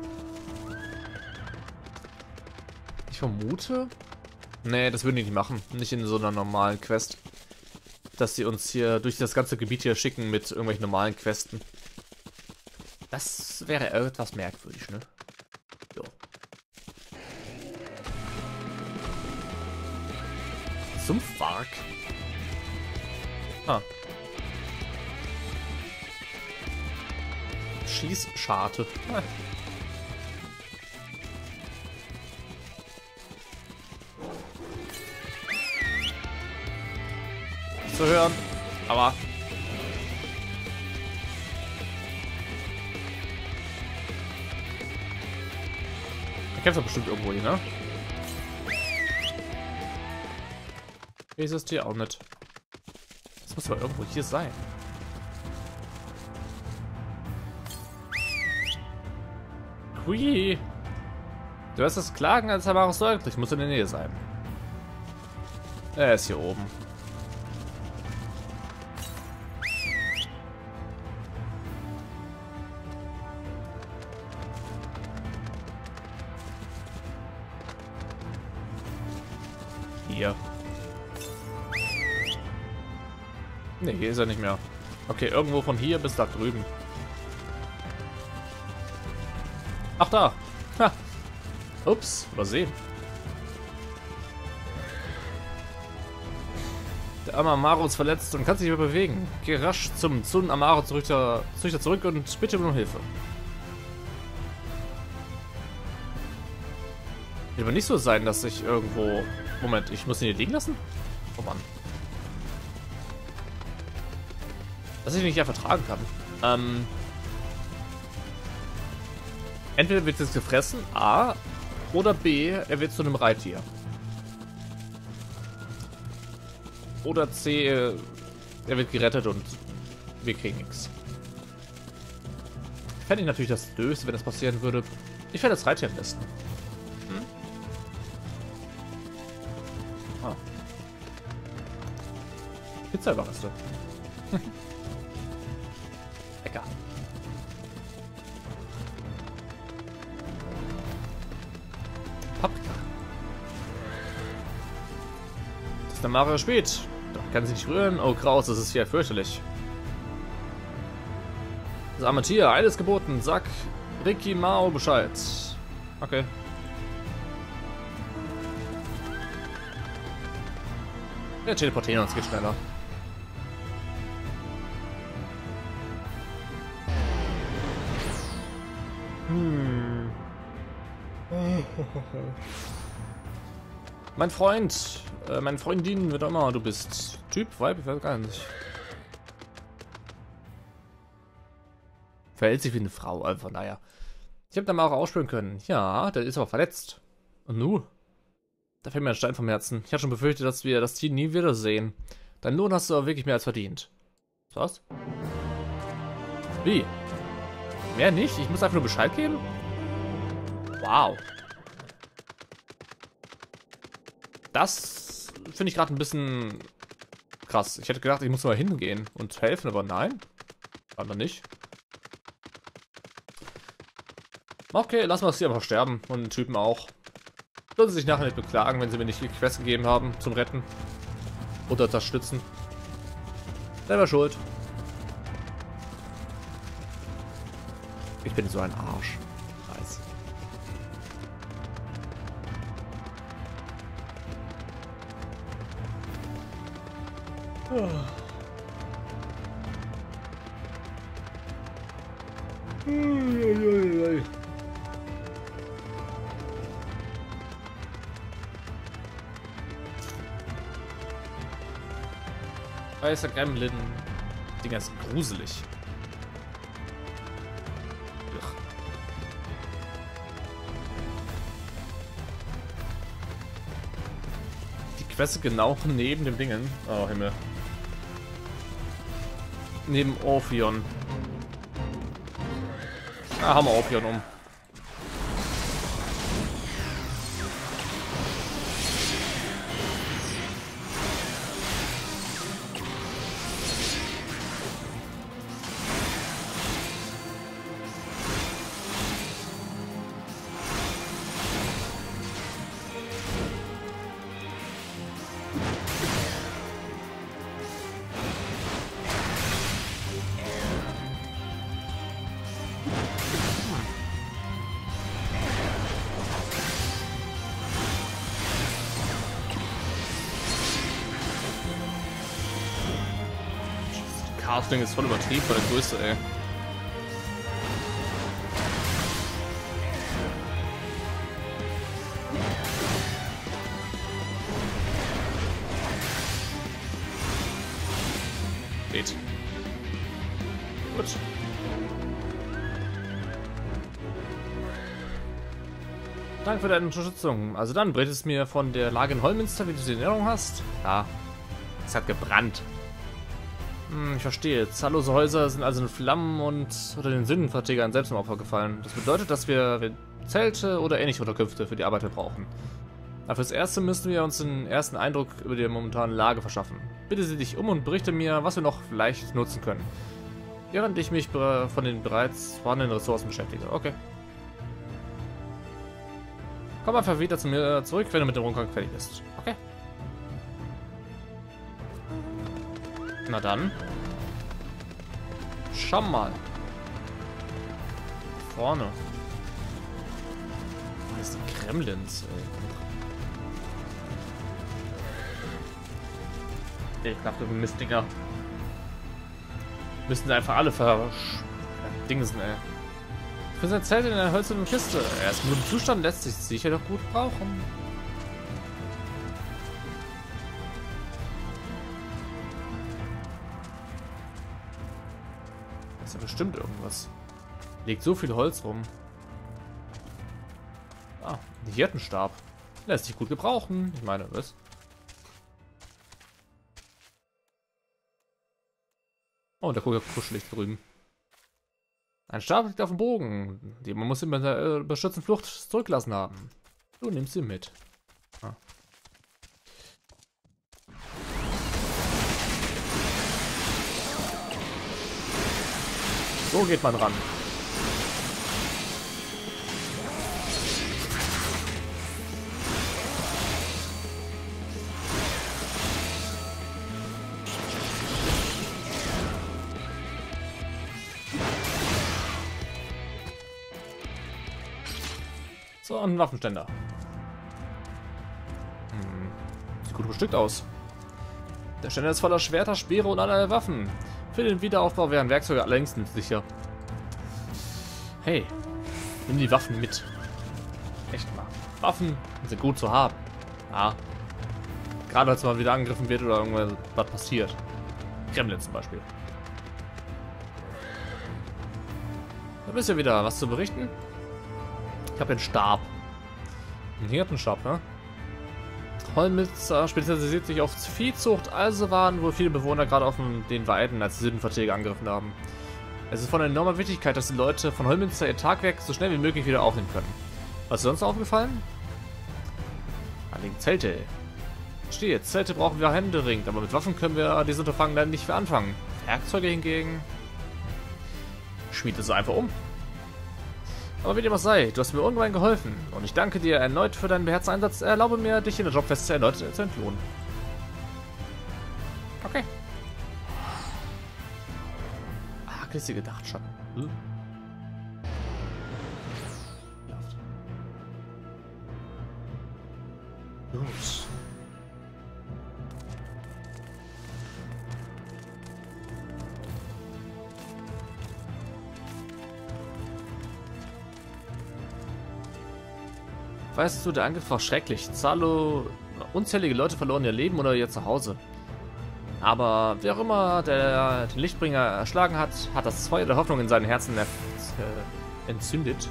Ich vermute... Nee, das würden die nicht machen. Nicht in so einer normalen Quest. Dass sie uns hier durch das ganze Gebiet hier schicken mit irgendwelchen normalen Questen. Das wäre etwas merkwürdig, ne? Jo. Sumpfwark. Ah. Schießscharte. Ah. Nicht zu hören, aber er kämpft doch bestimmt irgendwo hier, ne? Wie ist es hier auch nicht? Das muss aber irgendwo hier sein. Hui. Du hast das Klagen als Amaros deutlich. Muss in der Nähe sein. Er ist hier oben. Hier. Ne, hier ist er nicht mehr. Okay, irgendwo von hier bis da drüben. Ach, da. Ha. Ups, übersehen. Der arme Amaro ist verletzt und kann sich nicht mehr bewegen. Geh rasch zum Amaro zurück und bitte um Hilfe. Wird aber nicht so sein, dass ich irgendwo... Moment, ich muss ihn hier liegen lassen? Oh Mann. Dass ich ihn nicht einfach tragen kann. Entweder wird es gefressen, A, oder B, er wird zu einem Reittier. Oder C, er wird gerettet und wir kriegen nichts. Fände ich natürlich das Döste, wenn das passieren würde. Ich fände das Reittier am besten. Hm? Ah. Pizza-Überreste. Lecker. Paprika. Das ist der Mario spät. Doch kann sich nicht rühren. Oh, Kraus, das ist hier fürchterlich. Das arme Tier, alles geboten. Sag Ricky Mao Bescheid. Okay. Wir teleportieren uns, geht schneller. Mein Freund, meine Freundin, wird auch immer du bist. Typ, Vibe, ich weiß gar nicht. Verhält sich wie eine Frau, also von daher. Ich habe da mal auch ausspüren können. Ja, der ist aber verletzt. Und nu? Da fällt mir ein Stein vom Herzen. Ich hatte schon befürchtet, dass wir das Team nie wiedersehen. Deinen Lohn hast du aber wirklich mehr als verdient. Was? Wie? Mehr nicht? Ich muss einfach nur Bescheid geben? Wow. Das finde ich gerade ein bisschen krass. Ich hätte gedacht, ich muss mal hingehen und helfen, aber nein. Aber nicht. Okay, lassen wir es hier einfach sterben. Und den Typen auch. Sollen sie sich nachher nicht beklagen, wenn sie mir nicht die Quest gegeben haben zum Retten. Oder unterstützen. Selber schuld. Ich bin so ein Arsch. Nice. Weißer Gremlin. Dinger ist gruselig. Ugh. Die Quest genau neben dem Dingen. Oh Himmel. Neben Orpheon. Ah, haben wir Orpheon um. das Ding ist voll übertrieben bei der Größe, ey. Geht. Gut. Danke für deine Unterstützung. Also dann, berichtest es mir von der Lage in Holminster, wie du sie in Erinnerung hast? Ja. Es hat gebrannt. Ich verstehe. Zahllose Häuser sind also in Flammen und unter den Sündenverträgern selbst im Opfer gefallen. Das bedeutet, dass wir Zelte oder ähnliche Unterkünfte für die Arbeit brauchen. Aber fürs Erste müssen wir uns einen ersten Eindruck über die momentane Lage verschaffen. Bitte sieh dich um und berichte mir, was wir noch vielleicht nutzen können. Während ich mich von den bereits vorhandenen Ressourcen beschäftige. Okay. Komm einfach wieder zu mir zurück, wenn du mit dem Rundgang fertig bist. Okay. Na dann. Schau mal. Vorne. Das sind die Kremlins, ey. Ekelhafte Mistdinger. Müssen sie einfach alle Dingsen, ey. Für sein Zelt in einer hölzernen Kiste. Er ist in gutem Zustand, lässt sich sicher doch gut brauchen. Das ist ja bestimmt irgendwas. Liegt so viel Holz rum. Ah, ein Hirtenstab. Lässt sich gut gebrauchen. Ich meine, was? Oh, der guckt ja kuschelig drüben. Ein Stab liegt auf dem Bogen, den man muss ihn bei der beschützten Flucht zurücklassen haben. Du nimmst ihn mit. Ah. So geht man ran. So, ein Waffenständer. Sieht gut bestückt aus. Der Ständer ist voller Schwerter, Speere und allerlei Waffen. Für den Wiederaufbau wären Werkzeuge allerdings nützlicher. Hey, nimm die Waffen mit. Echt mal. Waffen sind gut zu haben. Ja. Gerade als man wieder angegriffen wird oder irgendwas passiert. Kremlin zum Beispiel. Da bist du wieder. Was zu berichten? Ich habe den Stab. Ein Hirtenstab, ne? Holminster spezialisiert sich auf Viehzucht, also waren wohl viele Bewohner gerade auf den Weiden, als die Sündenverträge angegriffen haben. Es ist von enormer Wichtigkeit, dass die Leute von Holminster ihr Tagwerk so schnell wie möglich wieder aufnehmen können. Was ist sonst noch aufgefallen? An den Zelte. Stehe, Zelte brauchen wir händeringend, aber mit Waffen können wir dieses Unterfangen leider nicht mehr anfangen. Werkzeuge hingegen... Schmiede sie einfach um. Aber wie dem auch sei, du hast mir ungemein geholfen und ich danke dir erneut für deinen beherzten Einsatz. Erlaube mir, dich in der Jobfeste erneut zu entlohnen. Okay. Arglistige Dachtschatten. Gut. Weißt du, der Angriff war schrecklich. Unzählige Leute verloren ihr Leben oder ihr Zuhause. Aber wer auch immer der den Lichtbringer erschlagen hat, hat das Feuer der Hoffnung in seinen Herzen entzündet.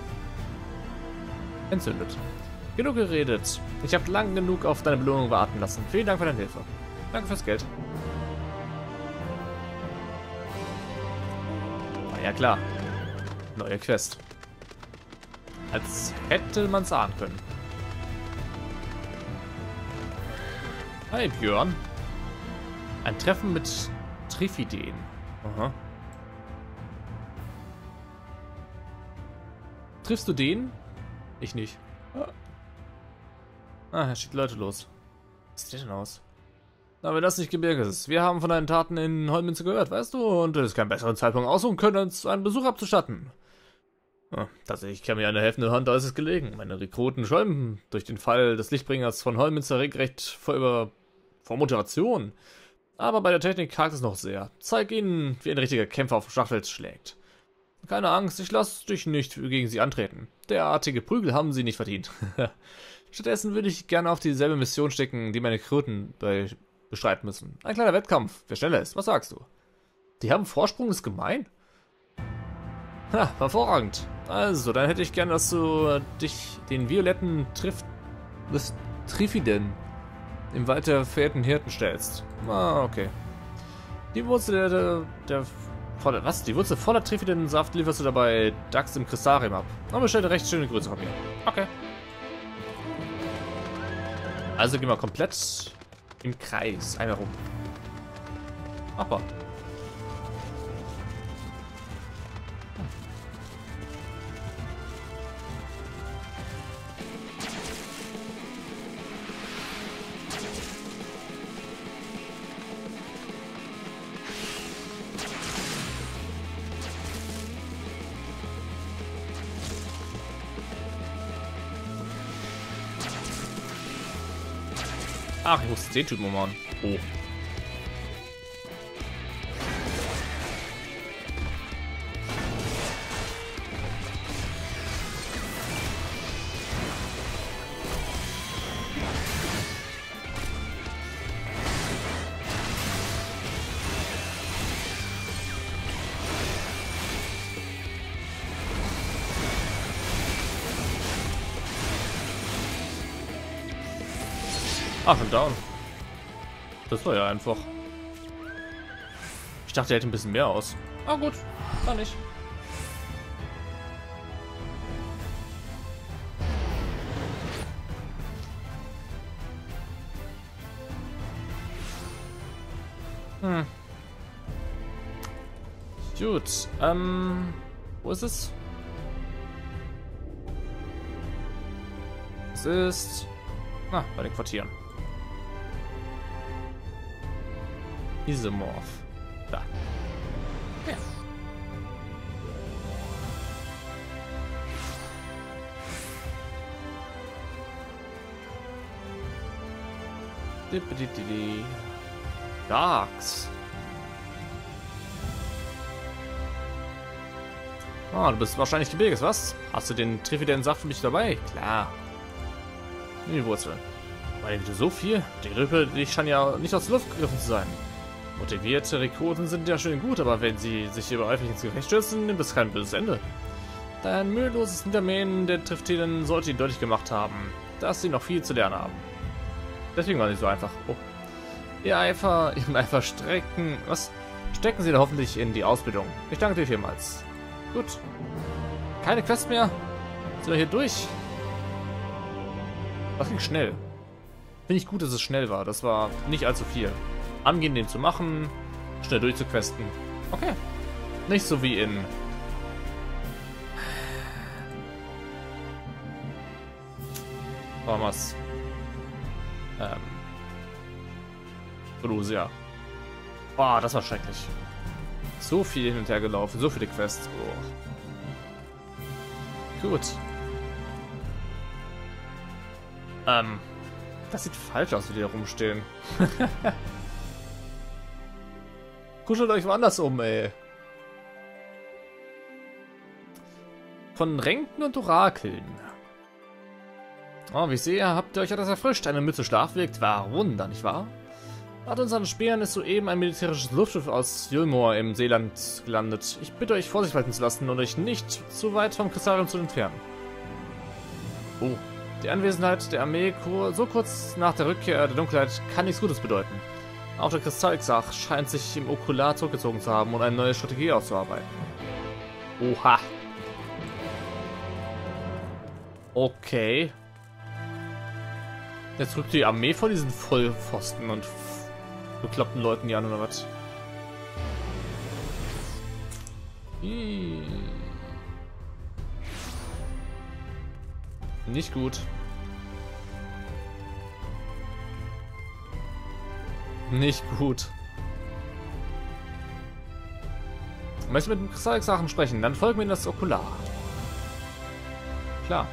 Genug geredet. Ich habe lang genug auf deine Belohnung warten lassen. Vielen Dank für deine Hilfe. Danke fürs Geld. War ja klar. Neue Quest. Als hätte man es ahnen können. Hi Björn. Ein Treffen mit Trifideen. Aha. Triffst du den? Ich nicht. Ah, er schickt Leute los. Was sieht der denn aus? Na, wenn das nicht Gebirge ist. Wir haben von deinen Taten in Holminster gehört, weißt du? Und es ist kein besseren Zeitpunkt aussuchen können, uns einen Besuch abzustatten. Ja, tatsächlich kam mir eine helfende Hand äußerst gelegen. Meine Rekruten schäumen durch den Fall des Lichtbringers von Holminster regelrecht vor Motivation. Aber bei der Technik hakt es noch sehr. Zeig ihnen, wie ein richtiger Kämpfer auf dem Schlachtfeld schlägt. Keine Angst, ich lasse dich nicht gegen sie antreten. Derartige Prügel haben sie nicht verdient. Stattdessen würde ich gerne auf dieselbe Mission stecken, die meine Kröten bestreiten müssen. Ein kleiner Wettkampf, wer schneller ist. Was sagst du? Die haben Vorsprung, ist gemein? Ha, hervorragend. Also, dann hätte ich gerne, dass du dich den violetten Trifiden im Wald der verehrten Hirten stellst. Ah, okay. Die Wurzel die Wurzel voller Trifiden-Saft lieferst du dabei Dax im Kristarium ab. Aber bestell recht schöne Grüße von mir. Okay. Also gehen wir komplett im Kreis einmal rum. Aber. Ach, ich muss den Typen umhauen. Oh. Ah, schon down. Das war ja einfach. Ich dachte, er hätte ein bisschen mehr aus. Ah gut, war nicht. Gut, wo ist es? Es ist... Ah, bei den Quartieren. Isomorph. Da. Ja. Darks. Ah, du bist wahrscheinlich Gebirges, was? Hast du den Trifiden-Saft für mich dabei? Klar. Nimm die Wurzeln. Meine Güte, so viel? Die Grippe, die scheint ja nicht aus der Luft gegriffen zu sein. Motivierte Rekruten sind ja schön gut, aber wenn sie sich übereifrig ins Gefecht stürzen, nimmt es kein böses Ende. Dein müheloses Niedermähen der Trifiden sollte ihnen deutlich gemacht haben, dass sie noch viel zu lernen haben. Deswegen war sie so einfach. Oh. Ihren Eifer stecken sie da hoffentlich in die Ausbildung. Ich danke dir vielmals. Gut. Keine Quest mehr. Sind wir hier durch? Das ging schnell. Finde ich gut, dass es schnell war. Das war nicht allzu viel. Angehen, den zu machen, schnell durchzuquesten. Okay. Nicht so wie in... was? Perusia. Boah, das war schrecklich. So viel hin und her gelaufen, so viele Quests. Oh. Gut. Das sieht falsch aus, wie die da rumstehen. Kuschelt euch woanders um, ey. Von Ränken und Orakeln. Oh, wie ich sehe, habt ihr euch etwas erfrischt. Eine Mütze Schlaf wirkt. War Wunder, nicht wahr? Laut unseren Speeren ist soeben ein militärisches Luftschiff aus Ylmor im Seeland gelandet. Ich bitte euch, Vorsicht walten zu lassen und euch nicht zu weit vom Kristarium zu entfernen. Oh. Die Anwesenheit der Armee so kurz nach der Rückkehr der Dunkelheit kann nichts Gutes bedeuten. Auch der Kristallsach scheint sich im Okular zurückgezogen zu haben und eine neue Strategie auszuarbeiten. Oha. Okay. Jetzt rückt die Armee vor diesen Vollpfosten und bekloppten Leuten die an, oder was? Nicht gut. Nicht gut. Möchtest du mit dem Kristallsachen sprechen? Dann folgen wir in das Okular. Klar.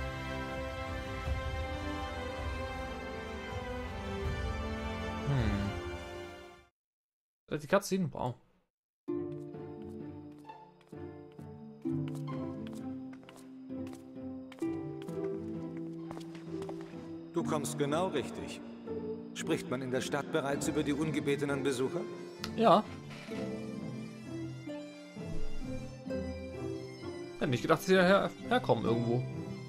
Die Cutscene? Wow. Du kommst genau richtig. Spricht man in der Stadt bereits über die ungebetenen Besucher? Ja. Hätte nicht gedacht, dass sie herkommen irgendwo.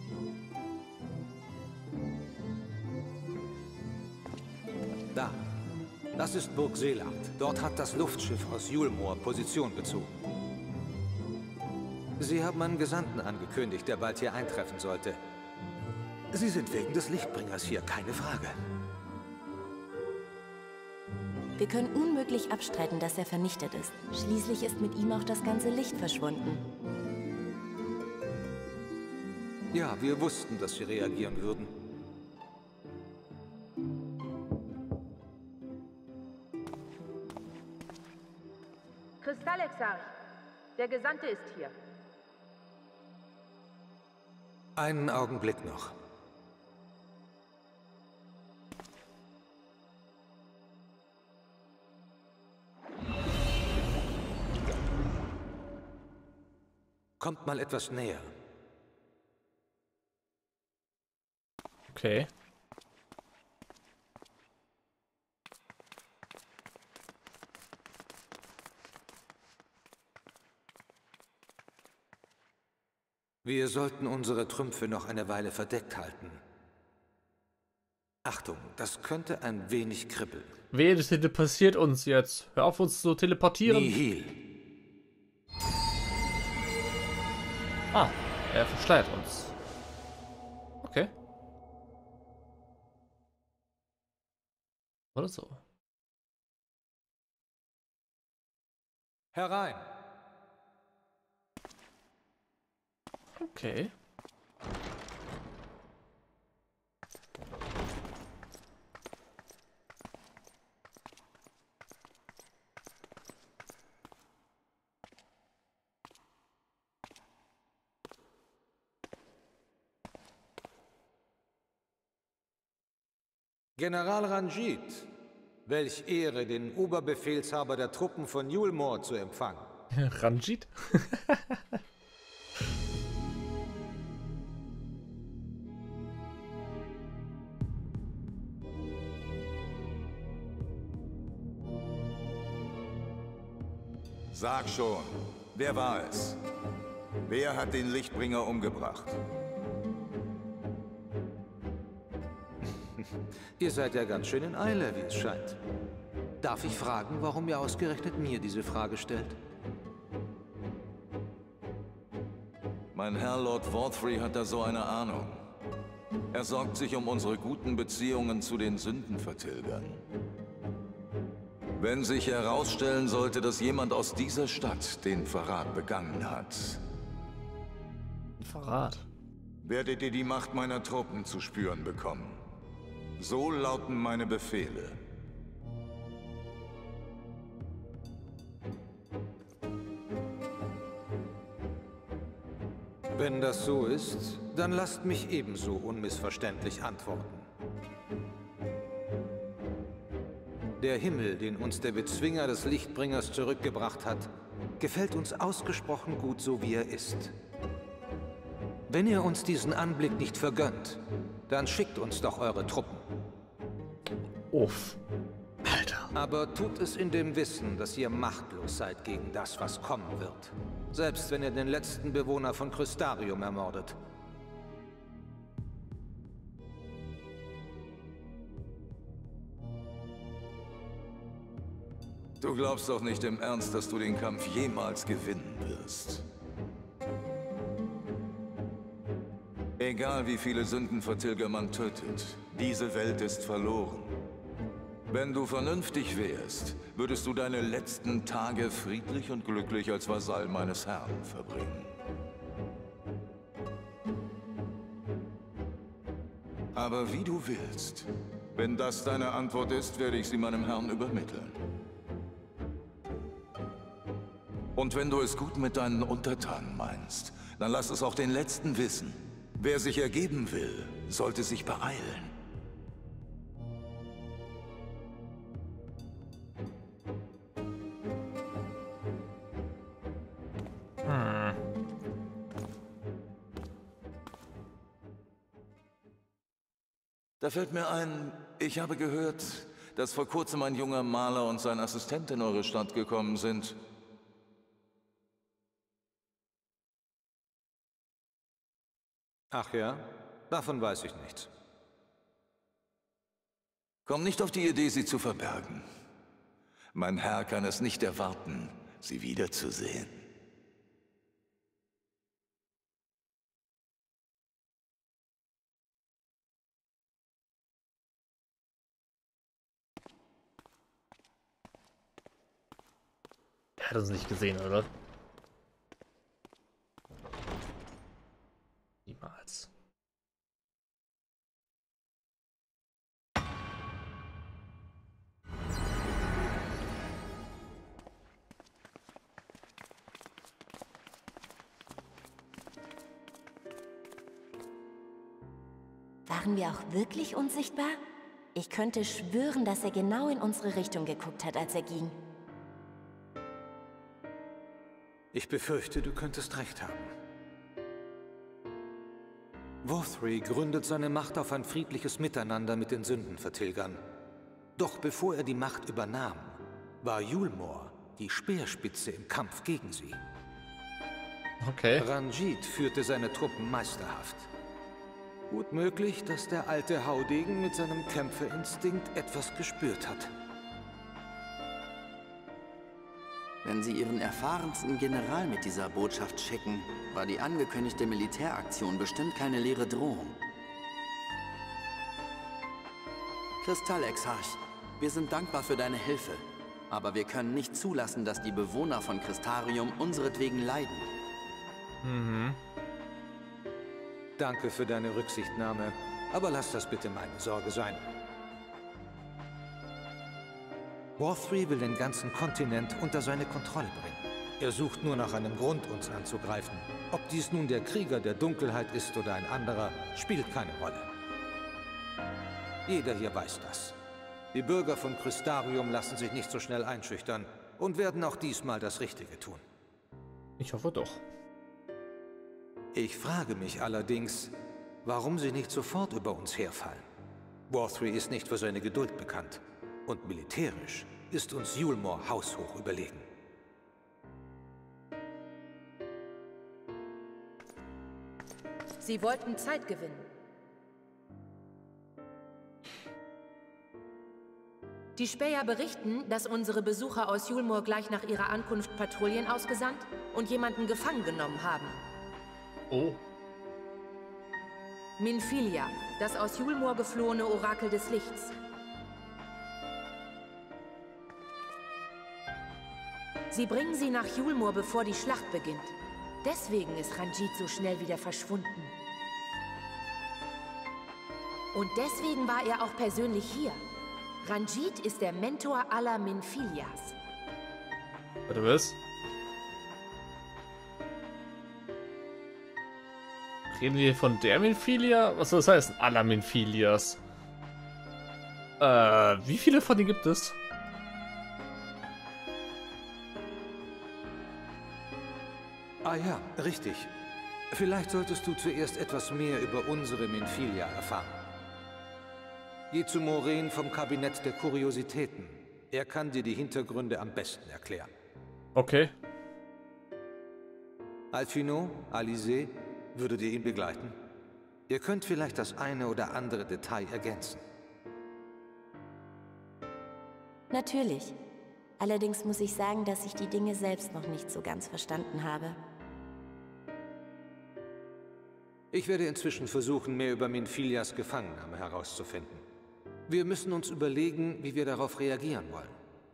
Da. Das ist Burg Seeland. Dort hat das Luftschiff aus Yulmore Position bezogen. Sie haben einen Gesandten angekündigt, der bald hier eintreffen sollte. Sie sind wegen des Lichtbringers hier, keine Frage. Wir können unmöglich abstreiten, dass er vernichtet ist. Schließlich ist mit ihm auch das ganze Licht verschwunden. Ja, wir wussten, dass Sie reagieren würden. Kristallexarch, der Gesandte ist hier. Einen Augenblick noch. Kommt mal etwas näher. Okay. Wir sollten unsere Trümpfe noch eine Weile verdeckt halten. Achtung, das könnte ein wenig kribbeln. Wehe, das passiert uns jetzt. Hör auf, uns zu teleportieren. Nihil. Ah, er verschleiert uns. Okay. Oder so. Herein. Okay. General Ranjit, welch Ehre, den Oberbefehlshaber der Truppen von Yulmore zu empfangen. Ranjit? Sag schon, wer war es? Wer hat den Lichtbringer umgebracht? Ihr seid ja ganz schön in Eile, wie es scheint. Darf ich fragen, warum ihr ausgerechnet mir diese Frage stellt? Mein Herr Lord Warthry hat da so eine Ahnung. Er sorgt sich um unsere guten Beziehungen zu den Sündenvertilgern. Wenn sich herausstellen sollte, dass jemand aus dieser Stadt den Verrat begangen hat, Verrat. werdet ihr die Macht meiner Truppen zu spüren bekommen. So lauten meine Befehle. Wenn das so ist, dann lasst mich ebenso unmissverständlich antworten. Der Himmel, den uns der Bezwinger des Lichtbringers zurückgebracht hat, gefällt uns ausgesprochen gut, so wie er ist. Wenn ihr uns diesen Anblick nicht vergönnt, dann schickt uns doch eure Truppen. Uff. Alter. Aber tut es in dem Wissen, dass ihr machtlos seid gegen das, was kommen wird. Selbst wenn ihr den letzten Bewohner von Crystarium ermordet. Du glaubst doch nicht im Ernst, dass du den Kampf jemals gewinnen wirst. Egal wie viele Sündenvertilger man tötet, diese Welt ist verloren. Wenn du vernünftig wärst, würdest du deine letzten Tage friedlich und glücklich als Vasall meines Herrn verbringen. Aber wie du willst. Wenn das deine Antwort ist, werde ich sie meinem Herrn übermitteln. Und wenn du es gut mit deinen Untertanen meinst, dann lass es auch den Letzten wissen. Wer sich ergeben will, sollte sich beeilen. Da fällt mir ein, ich habe gehört, dass vor kurzem ein junger Maler und sein Assistent in eure Stadt gekommen sind. Ach ja? Davon weiß ich nichts. Komm nicht auf die Idee, sie zu verbergen. Mein Herr kann es nicht erwarten, sie wiederzusehen. Er hat uns nicht gesehen, oder? Niemals. Waren wir auch wirklich unsichtbar? Ich könnte schwören, dass er genau in unsere Richtung geguckt hat, als er ging. Ich befürchte, du könntest recht haben. Worthry gründet seine Macht auf ein friedliches Miteinander mit den Sündenvertilgern. Doch bevor er die Macht übernahm, war Yulmor die Speerspitze im Kampf gegen sie. Okay. Ranjit führte seine Truppen meisterhaft. Gut möglich, dass der alte Haudegen mit seinem Kämpferinstinkt etwas gespürt hat. Wenn Sie Ihren erfahrensten General mit dieser Botschaft schicken, war die angekündigte Militäraktion bestimmt keine leere Drohung. Kristallexarch, wir sind dankbar für deine Hilfe. Aber wir können nicht zulassen, dass die Bewohner von Crystarium unseretwegen leiden. Danke für deine Rücksichtnahme, aber lass das bitte meine Sorge sein. Worthry will den ganzen Kontinent unter seine Kontrolle bringen. Er sucht nur nach einem Grund, uns anzugreifen. Ob dies nun der Krieger der Dunkelheit ist oder ein anderer, spielt keine Rolle. Jeder hier weiß das. Die Bürger von Crystarium lassen sich nicht so schnell einschüchtern und werden auch diesmal das Richtige tun. Ich hoffe doch. Ich frage mich allerdings, warum sie nicht sofort über uns herfallen. Worthry ist nicht für seine Geduld bekannt. Und militärisch ist uns Yulmor haushoch überlegen. Sie wollten Zeit gewinnen. Die Späher berichten, dass unsere Besucher aus Yulmor gleich nach ihrer Ankunft Patrouillen ausgesandt und jemanden gefangen genommen haben. Oh. Minfilia, das aus Yulmor geflohene Orakel des Lichts. Sie bringen sie nach Yulmor, bevor die Schlacht beginnt. Deswegen ist Ranjit so schnell wieder verschwunden. Und deswegen war er auch persönlich hier. Ranjit ist der Mentor aller Minfilias. Warte, was? Reden wir von der Minfilia? Was soll das heißen? Aller Minfilias. Wie viele von denen gibt es? Ah ja, richtig. Vielleicht solltest du zuerst etwas mehr über unsere Minfilia erfahren. Geh zu Moraine vom Kabinett der Kuriositäten. Er kann dir die Hintergründe am besten erklären. Okay. Alphino, Alizé, würdet ihr ihn begleiten? Ihr könnt vielleicht das eine oder andere Detail ergänzen. Natürlich. Allerdings muss ich sagen, dass ich die Dinge selbst noch nicht so ganz verstanden habe. Ich werde inzwischen versuchen, mehr über Minfilias Gefangennahme herauszufinden. Wir müssen uns überlegen, wie wir darauf reagieren wollen.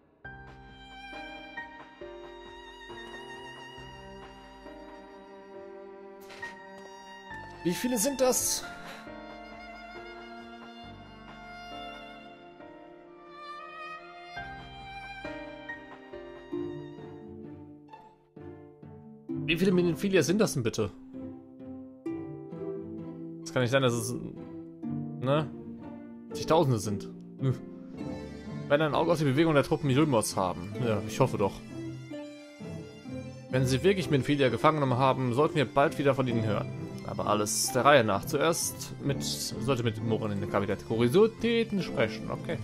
Wie viele sind das? Wie viele Minfilia sind das denn bitte? Es kann nicht sein, dass es, ne, zigtausende sind. Wenn ein Auge auf die Bewegung der Truppen Yulmors haben. Ja, ich hoffe doch. Wenn sie wirklich Minfilia gefangen genommen haben, sollten wir bald wieder von ihnen hören. Aber alles der Reihe nach. Zuerst sollte mit Mohren in der Kabinett Kuriositäten sprechen. Okay.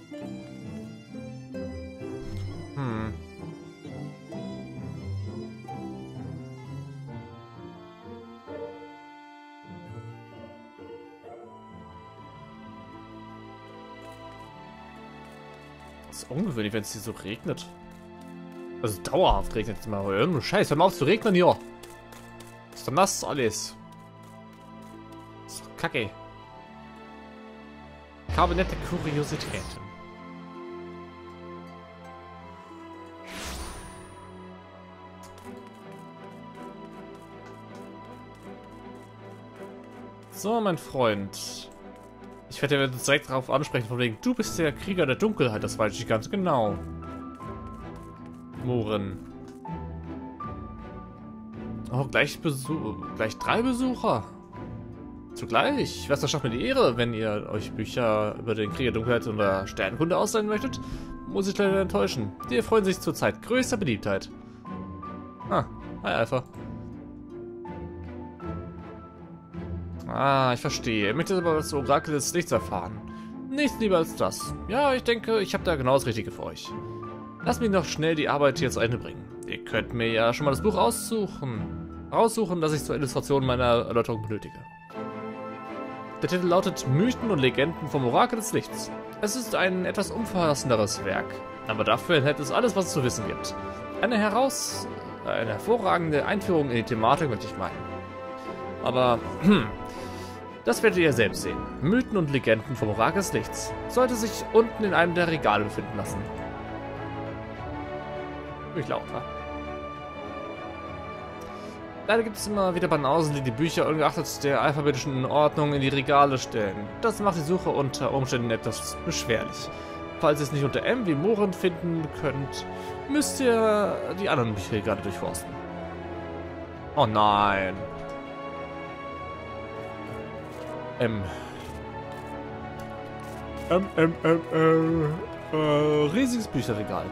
Das ist ungewöhnlich, wenn es hier so regnet. Also dauerhaft regnet es mal. Irgendein Scheiß, hör mal auf zu regnen hier. Ist doch nass alles. Ist doch kacke. Kabinett der Kuriositäten. So, mein Freund. Ich werde jetzt direkt darauf ansprechen, von wegen, du bist der Krieger der Dunkelheit, das weiß ich ganz genau. Mohren. Oh, gleich 3 Besucher. Zugleich. Was verschafft mir die Ehre, wenn ihr euch Bücher über den Krieger der Dunkelheit oder Sternkunde ausleihen möchtet? Muss ich leider enttäuschen. Die erfreuen sich zurzeit größter Beliebtheit. Ah, hi Alpha. Ah, ich verstehe. Ich möchte aber das Orakel des Lichts erfahren. Nichts lieber als das. Ja, ich denke, ich habe da genau das Richtige für euch. Lasst mich noch schnell die Arbeit hier zu Ende bringen. Ihr könnt mir ja schon mal das Buch aussuchen, das ich zur Illustration meiner Erläuterung benötige. Der Titel lautet Mythen und Legenden vom Orakel des Lichts. Es ist ein etwas umfassenderes Werk, aber dafür enthält es alles, was es zu wissen gibt. Eine hervorragende Einführung in die Thematik, möchte ich meinen. Aber, das werdet ihr selbst sehen. Mythen und Legenden vom Orakel des Lichts. Sollte sich unten in einem der Regale befinden lassen. Wirklich laut, wa? Leider gibt es immer wieder Banausen, die Bücher ungeachtet der alphabetischen Ordnung in die Regale stellen. Das macht die Suche unter Umständen etwas beschwerlich. Falls ihr es nicht unter M wie Mohren finden könnt, müsst ihr die anderen Bücherregale durchforsten. Oh nein. Riesiges Bücherregal.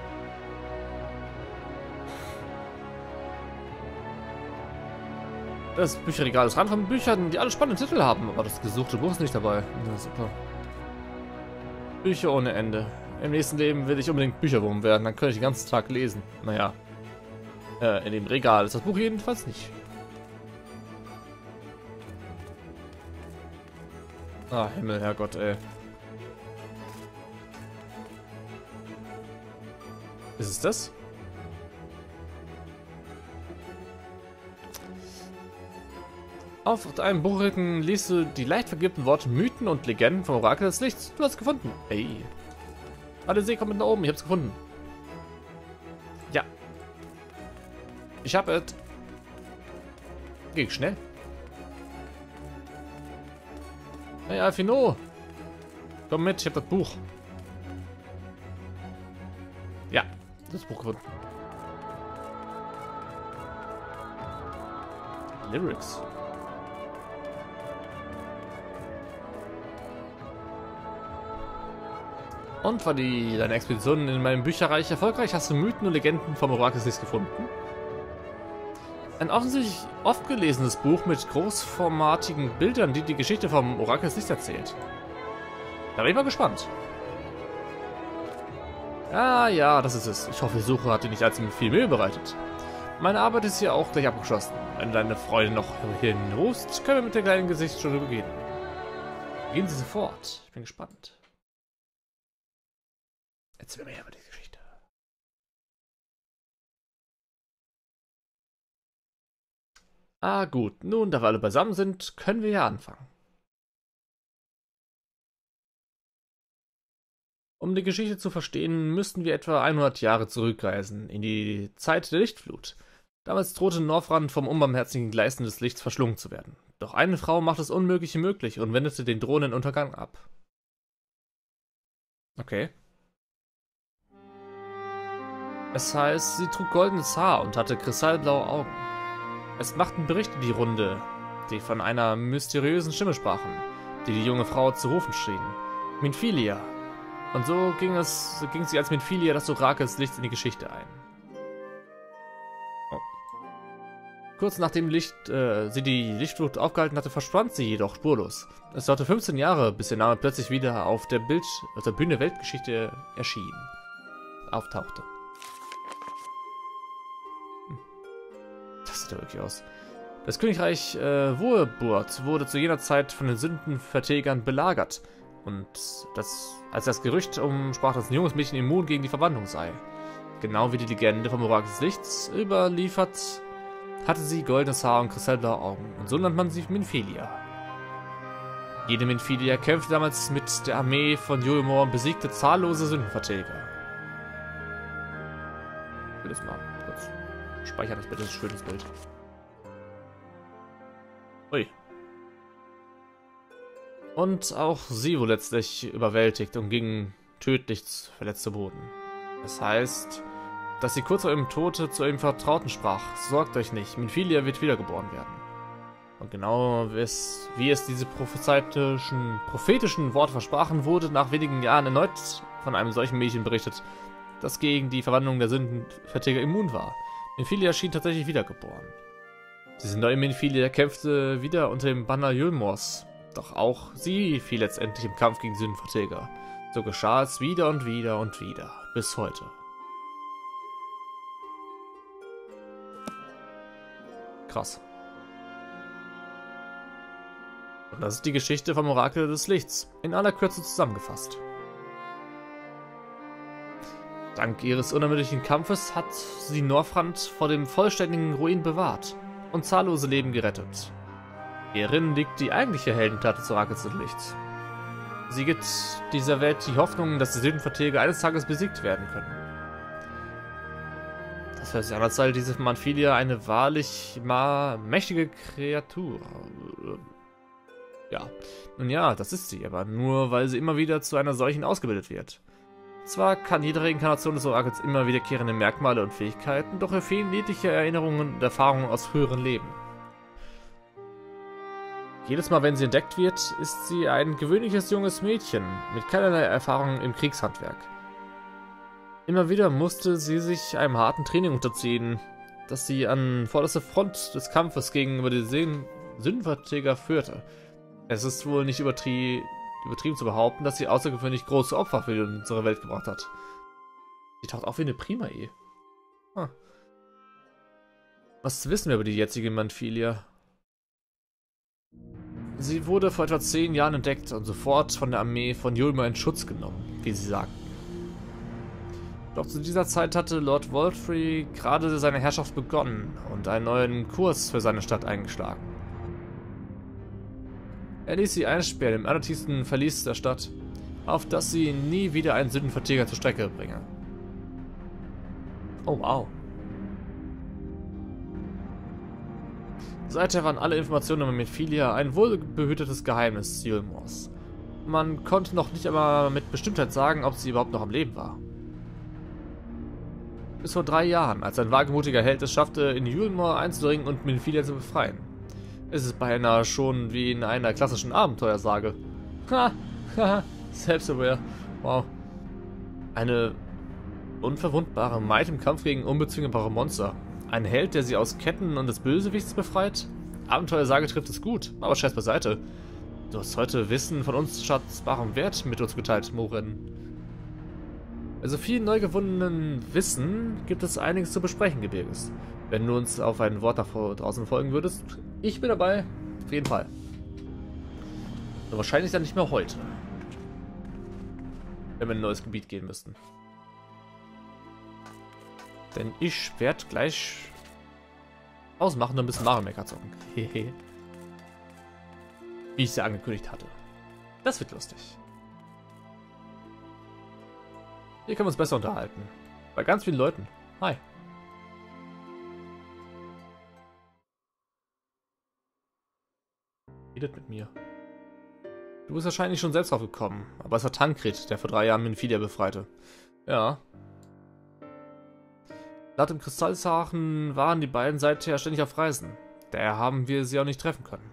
Das Bücherregal ist rein von Büchern, die alle spannende Titel haben, aber das gesuchte Buch ist nicht dabei. Ja, super. Bücher ohne Ende. Im nächsten Leben will ich unbedingt Bücherwurm werden, dann könnte ich den ganzen Tag lesen. Naja. In dem Regal ist das Buch jedenfalls nicht. Ah, Himmel, Herrgott, ey. Ist es das? Auf einem Buchrücken liest du die leicht vergilbten Worte Mythen und Legenden vom Orakel des Lichts. Du hast es gefunden. Hey. Alle See kommt mit nach oben. Ich hab's gefunden. Ja. Ich hab es. Geht schnell. Hey, Alfino. Komm mit, ich hab das Buch. Ja, das Buch gefunden. Lyrics. Und war deine Expedition in meinem Bücherreich erfolgreich? Hast du Mythen und Legenden vom Orakel des Lichts gefunden? Ein offensichtlich oft gelesenes Buch mit großformatigen Bildern, die die Geschichte vom Orakel des Lichts erzählt. Da bin ich mal gespannt. Ah ja, das ist es. Ich hoffe, die Suche hat dir nicht allzu viel Mühe bereitet. Meine Arbeit ist hier auch gleich abgeschlossen. Wenn du deine Freundin noch hierhin rufst, können wir mit der kleinen Gesichtsstunde beginnen. Gehen Sie sofort. Ich bin gespannt. Erzähl mir mehr über die Geschichte. Ah gut, nun, da wir alle beisammen sind, können wir ja anfangen. Um die Geschichte zu verstehen, müssten wir etwa 100 Jahre zurückreisen, in die Zeit der Lichtflut. Damals drohte Northrend vom unbarmherzigen Gleisen des Lichts verschlungen zu werden. Doch eine Frau machte das Unmögliche möglich und wendete den drohenden Untergang ab. Okay. Es heißt, sie trug goldenes Haar und hatte kristallblaue Augen. Es machten Berichte die Runde, die von einer mysteriösen Stimme sprachen, die junge Frau zu rufen schien. Minfilia. Und so ging sie als Minfilia das Orakel des Lichts in die Geschichte ein. Oh. Kurz nachdem sie die Lichtflut aufgehalten hatte, verschwand sie jedoch spurlos. Es dauerte 15 Jahre, bis ihr Name plötzlich wieder auf der Bühne Weltgeschichte auftauchte. Das sieht ja wirklich aus. Das Königreich Wurburt wurde zu jener Zeit von den Sündenvertilgern belagert. Und als das Gerücht umsprach, dass ein junges Mädchen immun gegen die Verwandlung sei. Genau wie die Legende vom Orakel des Lichts überliefert, hatte sie goldenes Haar und kristallblaue Augen. Und so nannt man sie Minfilia. Jede Minfilia kämpfte damals mit der Armee von Julmor und besiegte zahllose Sündenvertilger. Ich will das mal kurz speichern, das bitte, das ist ein schönes Bild. Ui. Und auch sie wurde letztlich überwältigt und ging tödlich verletzt zu Boden. Das heißt, dass sie kurz vor ihrem Tod zu ihrem Vertrauten sprach: Sorgt euch nicht, Minfilia wird wiedergeboren werden. Und genau wie es diese prophetischen Worte versprachen, wurde nach wenigen Jahren erneut von einem solchen Mädchen berichtet, das gegen die Verwandlung der Sündenvertilger immun war. Minfilia schien tatsächlich wiedergeboren. Diese neue Minfilia kämpfte wieder unter dem Banner Julmors, doch auch sie fiel letztendlich im Kampf gegen Sündenvertilger. So geschah es wieder und wieder und wieder, bis heute. Krass. Und das ist die Geschichte vom Orakel des Lichts, in aller Kürze zusammengefasst. Dank ihres unermüdlichen Kampfes hat sie Northrend vor dem vollständigen Ruin bewahrt und zahllose Leben gerettet. Hierin liegt die eigentliche Heldentat des Orakels des Lichts. Sie gibt dieser Welt die Hoffnung, dass die Sündenvertilger eines Tages besiegt werden können. Das heißt, anders sei diese Minfilia eine wahrlich mächtige Kreatur. Ja, nun ja, das ist sie, aber nur, weil sie immer wieder zu einer solchen ausgebildet wird. Zwar kann jede Reinkarnation des Orakels immer wiederkehrende Merkmale und Fähigkeiten, doch ihr fehlen ledigliche Erinnerungen und Erfahrungen aus früheren Leben. Jedes Mal, wenn sie entdeckt wird, ist sie ein gewöhnliches junges Mädchen mit keinerlei Erfahrung im Kriegshandwerk. Immer wieder musste sie sich einem harten Training unterziehen, das sie an vorderster Front des Kampfes gegenüber den Sündenvertilger führte. Es ist wohl nicht übertrieben zu behaupten, dass sie außergewöhnlich große Opfer für unsere Welt gebracht hat. Sie taucht auf wie eine Prima-E. Was wissen wir über die jetzige Minfilia? Sie wurde vor etwa 10 Jahren entdeckt und sofort von der Armee von Julmor in Schutz genommen, wie sie sagten. Doch zu dieser Zeit hatte Lord Wolfrey gerade seine Herrschaft begonnen und einen neuen Kurs für seine Stadt eingeschlagen. Er ließ sie einsperren im allertiefsten Verlies der Stadt, auf dass sie nie wieder einen Sündenvertilger zur Strecke bringe. Oh wow. Seither waren alle Informationen über Minfilia ein wohlbehütetes Geheimnis Julmors. Man konnte noch nicht einmal mit Bestimmtheit sagen, ob sie überhaupt noch am Leben war. Bis vor 3 Jahren, als ein wagemutiger Held es schaffte, in Julmor einzudringen und Minfilia zu befreien. Es ist beinahe schon wie in einer klassischen Abenteuersage. Selbstaware. Wow. Eine unverwundbare Maid im Kampf gegen unbezwingbare Monster. Ein Held, der sie aus Ketten und des Bösewichts befreit? Abenteuersage trifft es gut, aber Scheiß beiseite. Du hast heute Wissen von uns schätzbarem Wert mit uns geteilt, Morin. Also viel neu gewonnenen Wissen gibt es einiges zu besprechen, Gebirges. Wenn du uns auf ein Wort davor draußen folgen würdest, ich bin dabei, auf jeden Fall. Aber wahrscheinlich dann nicht mehr heute. Wenn wir in ein neues Gebiet gehen müssten. Denn ich werde gleich ausmachen und ein bisschen Mario Maker zocken. Wie ich es ja angekündigt hatte. Das wird lustig. Hier können wir uns besser unterhalten. Bei ganz vielen Leuten. Hi. Redet mit mir. Du bist wahrscheinlich schon selbst drauf gekommen, aber es war Tancred, der vor 3 Jahren Minfilia befreite. Ja. Laut dem Kristallshafen waren die beiden seither ständig auf Reisen. Daher haben wir sie auch nicht treffen können.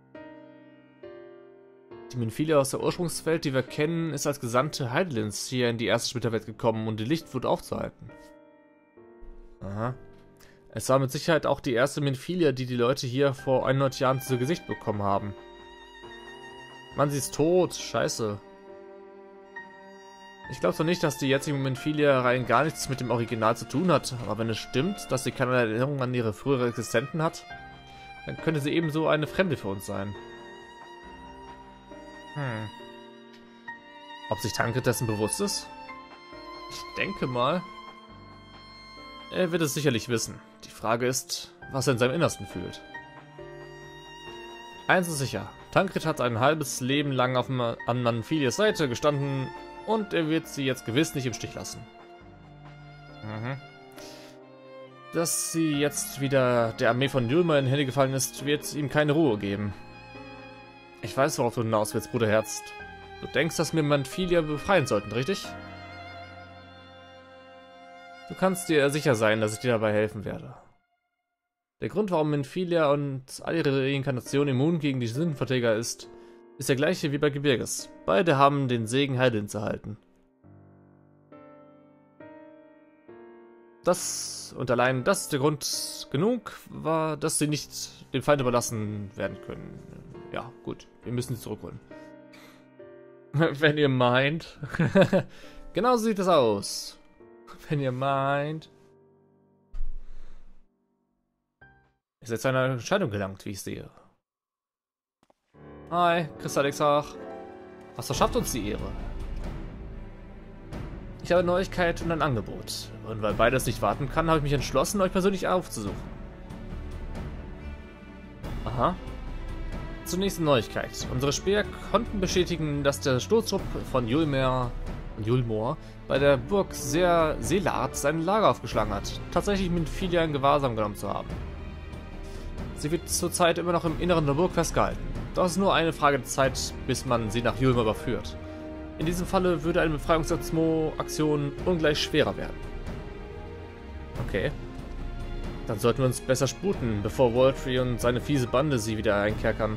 Die Minfilia aus der Ursprungswelt, die wir kennen, ist als Gesandte Heidelins hier in die erste Splitterwelt gekommen, um die Lichtflut aufzuhalten. Aha. Es war mit Sicherheit auch die erste Minfilia, die die Leute hier vor 100 Jahren zu Gesicht bekommen haben. Mann, sie ist tot. Scheiße. Ich glaube zwar nicht, dass die jetzige Minfilia-Reihe gar nichts mit dem Original zu tun hat, aber wenn es stimmt, dass sie keine Erinnerung an ihre frühere Existenten hat, dann könnte sie ebenso eine Fremde für uns sein. Ob sich Tancred dessen bewusst ist? Ich denke mal. Er wird es sicherlich wissen. Die Frage ist, was er in seinem Innersten fühlt. Eins ist sicher. Tancred hat ein halbes Leben lang an Minfilias Seite gestanden und er wird sie jetzt gewiss nicht im Stich lassen. Dass sie jetzt wieder der Armee von Yulmor in die Hände gefallen ist, wird ihm keine Ruhe geben. Ich weiß, worauf du hinaus willst, Bruderherz. Du denkst, dass wir Minfilia befreien sollten, richtig? Du kannst dir sicher sein, dass ich dir dabei helfen werde. Der Grund, warum Minfilia und all ihre Reinkarnation immun gegen die Sinnverträger ist der gleiche wie bei Gebirges. Beide haben den Segen, Heilin zu halten. Das und allein das ist der Grund genug, war, dass sie nicht dem Feind überlassen werden können. Ja, gut, wir müssen sie zurückholen. Wenn ihr meint. Genau so sieht es aus. Wenn ihr meint. Ihr seid zu einer Entscheidung gelangt, wie ich sehe. Hi, Kristallexach. Was verschafft uns die Ehre? Ich habe eine Neuigkeit und ein Angebot. Und weil beides nicht warten kann, habe ich mich entschlossen, euch persönlich aufzusuchen. Aha. Zunächst eine Neuigkeit. Unsere Späher konnten bestätigen, dass der Sturztrupp von Yulmor bei der Burg Selard sein Lager aufgeschlagen hat. Tatsächlich Minfilia in Gewahrsam genommen zu haben. Sie wird zurzeit immer noch im Inneren der Burg festgehalten. Doch es ist nur eine Frage der Zeit, bis man sie nach Yulmor überführt. In diesem Falle würde eine Befreiungsaktion ungleich schwerer werden. Okay. Dann sollten wir uns besser sputen, bevor Waltry und seine fiese Bande sie wieder einkerkern.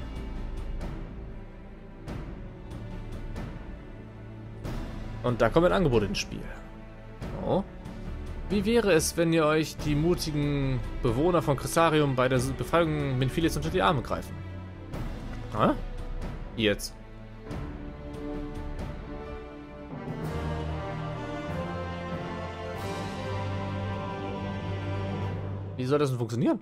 Und da kommt ein Angebot ins Spiel. Oh. Wie wäre es, wenn ihr euch die mutigen Bewohner von Crystarium bei der Befreiung Minfilias unter die Arme greifen? Hä? Jetzt. Wie soll das denn funktionieren?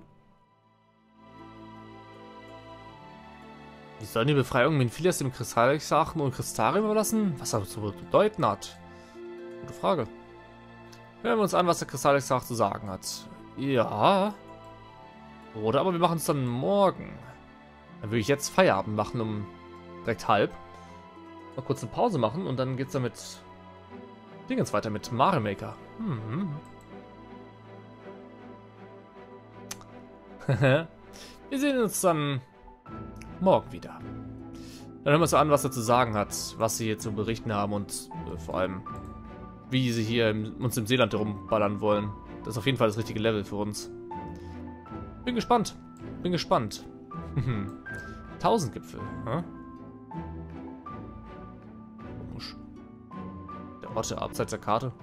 Wie soll die Befreiung Minfilias dem Kristallexarchen und Crystarium überlassen? Was das zu bedeuten hat? Gute Frage. Hören wir uns an, was der Kristallexarch zu sagen hat. Ja. Oder aber wir machen es dann morgen. Dann würde ich jetzt Feierabend machen um direkt 12:30. Mal kurz eine Pause machen und dann geht's dann mit Dingens weiter, mit Mario Maker. Wir sehen uns dann morgen wieder. Dann hören wir uns an, was er zu sagen hat, was sie hier zu berichten haben und vor allem, wie sie hier uns im Seeland herumballern wollen. Das ist auf jeden Fall das richtige Level für uns. Bin gespannt. Bin gespannt. 1000 Gipfel. Komisch. Der Ort abseits der Karte.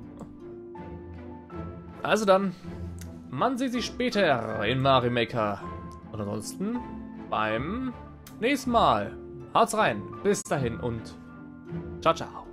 Also dann. Man sieht sich später in Mario Maker. Und ansonsten beim nächsten Mal. Haut's rein. Bis dahin und ciao, ciao.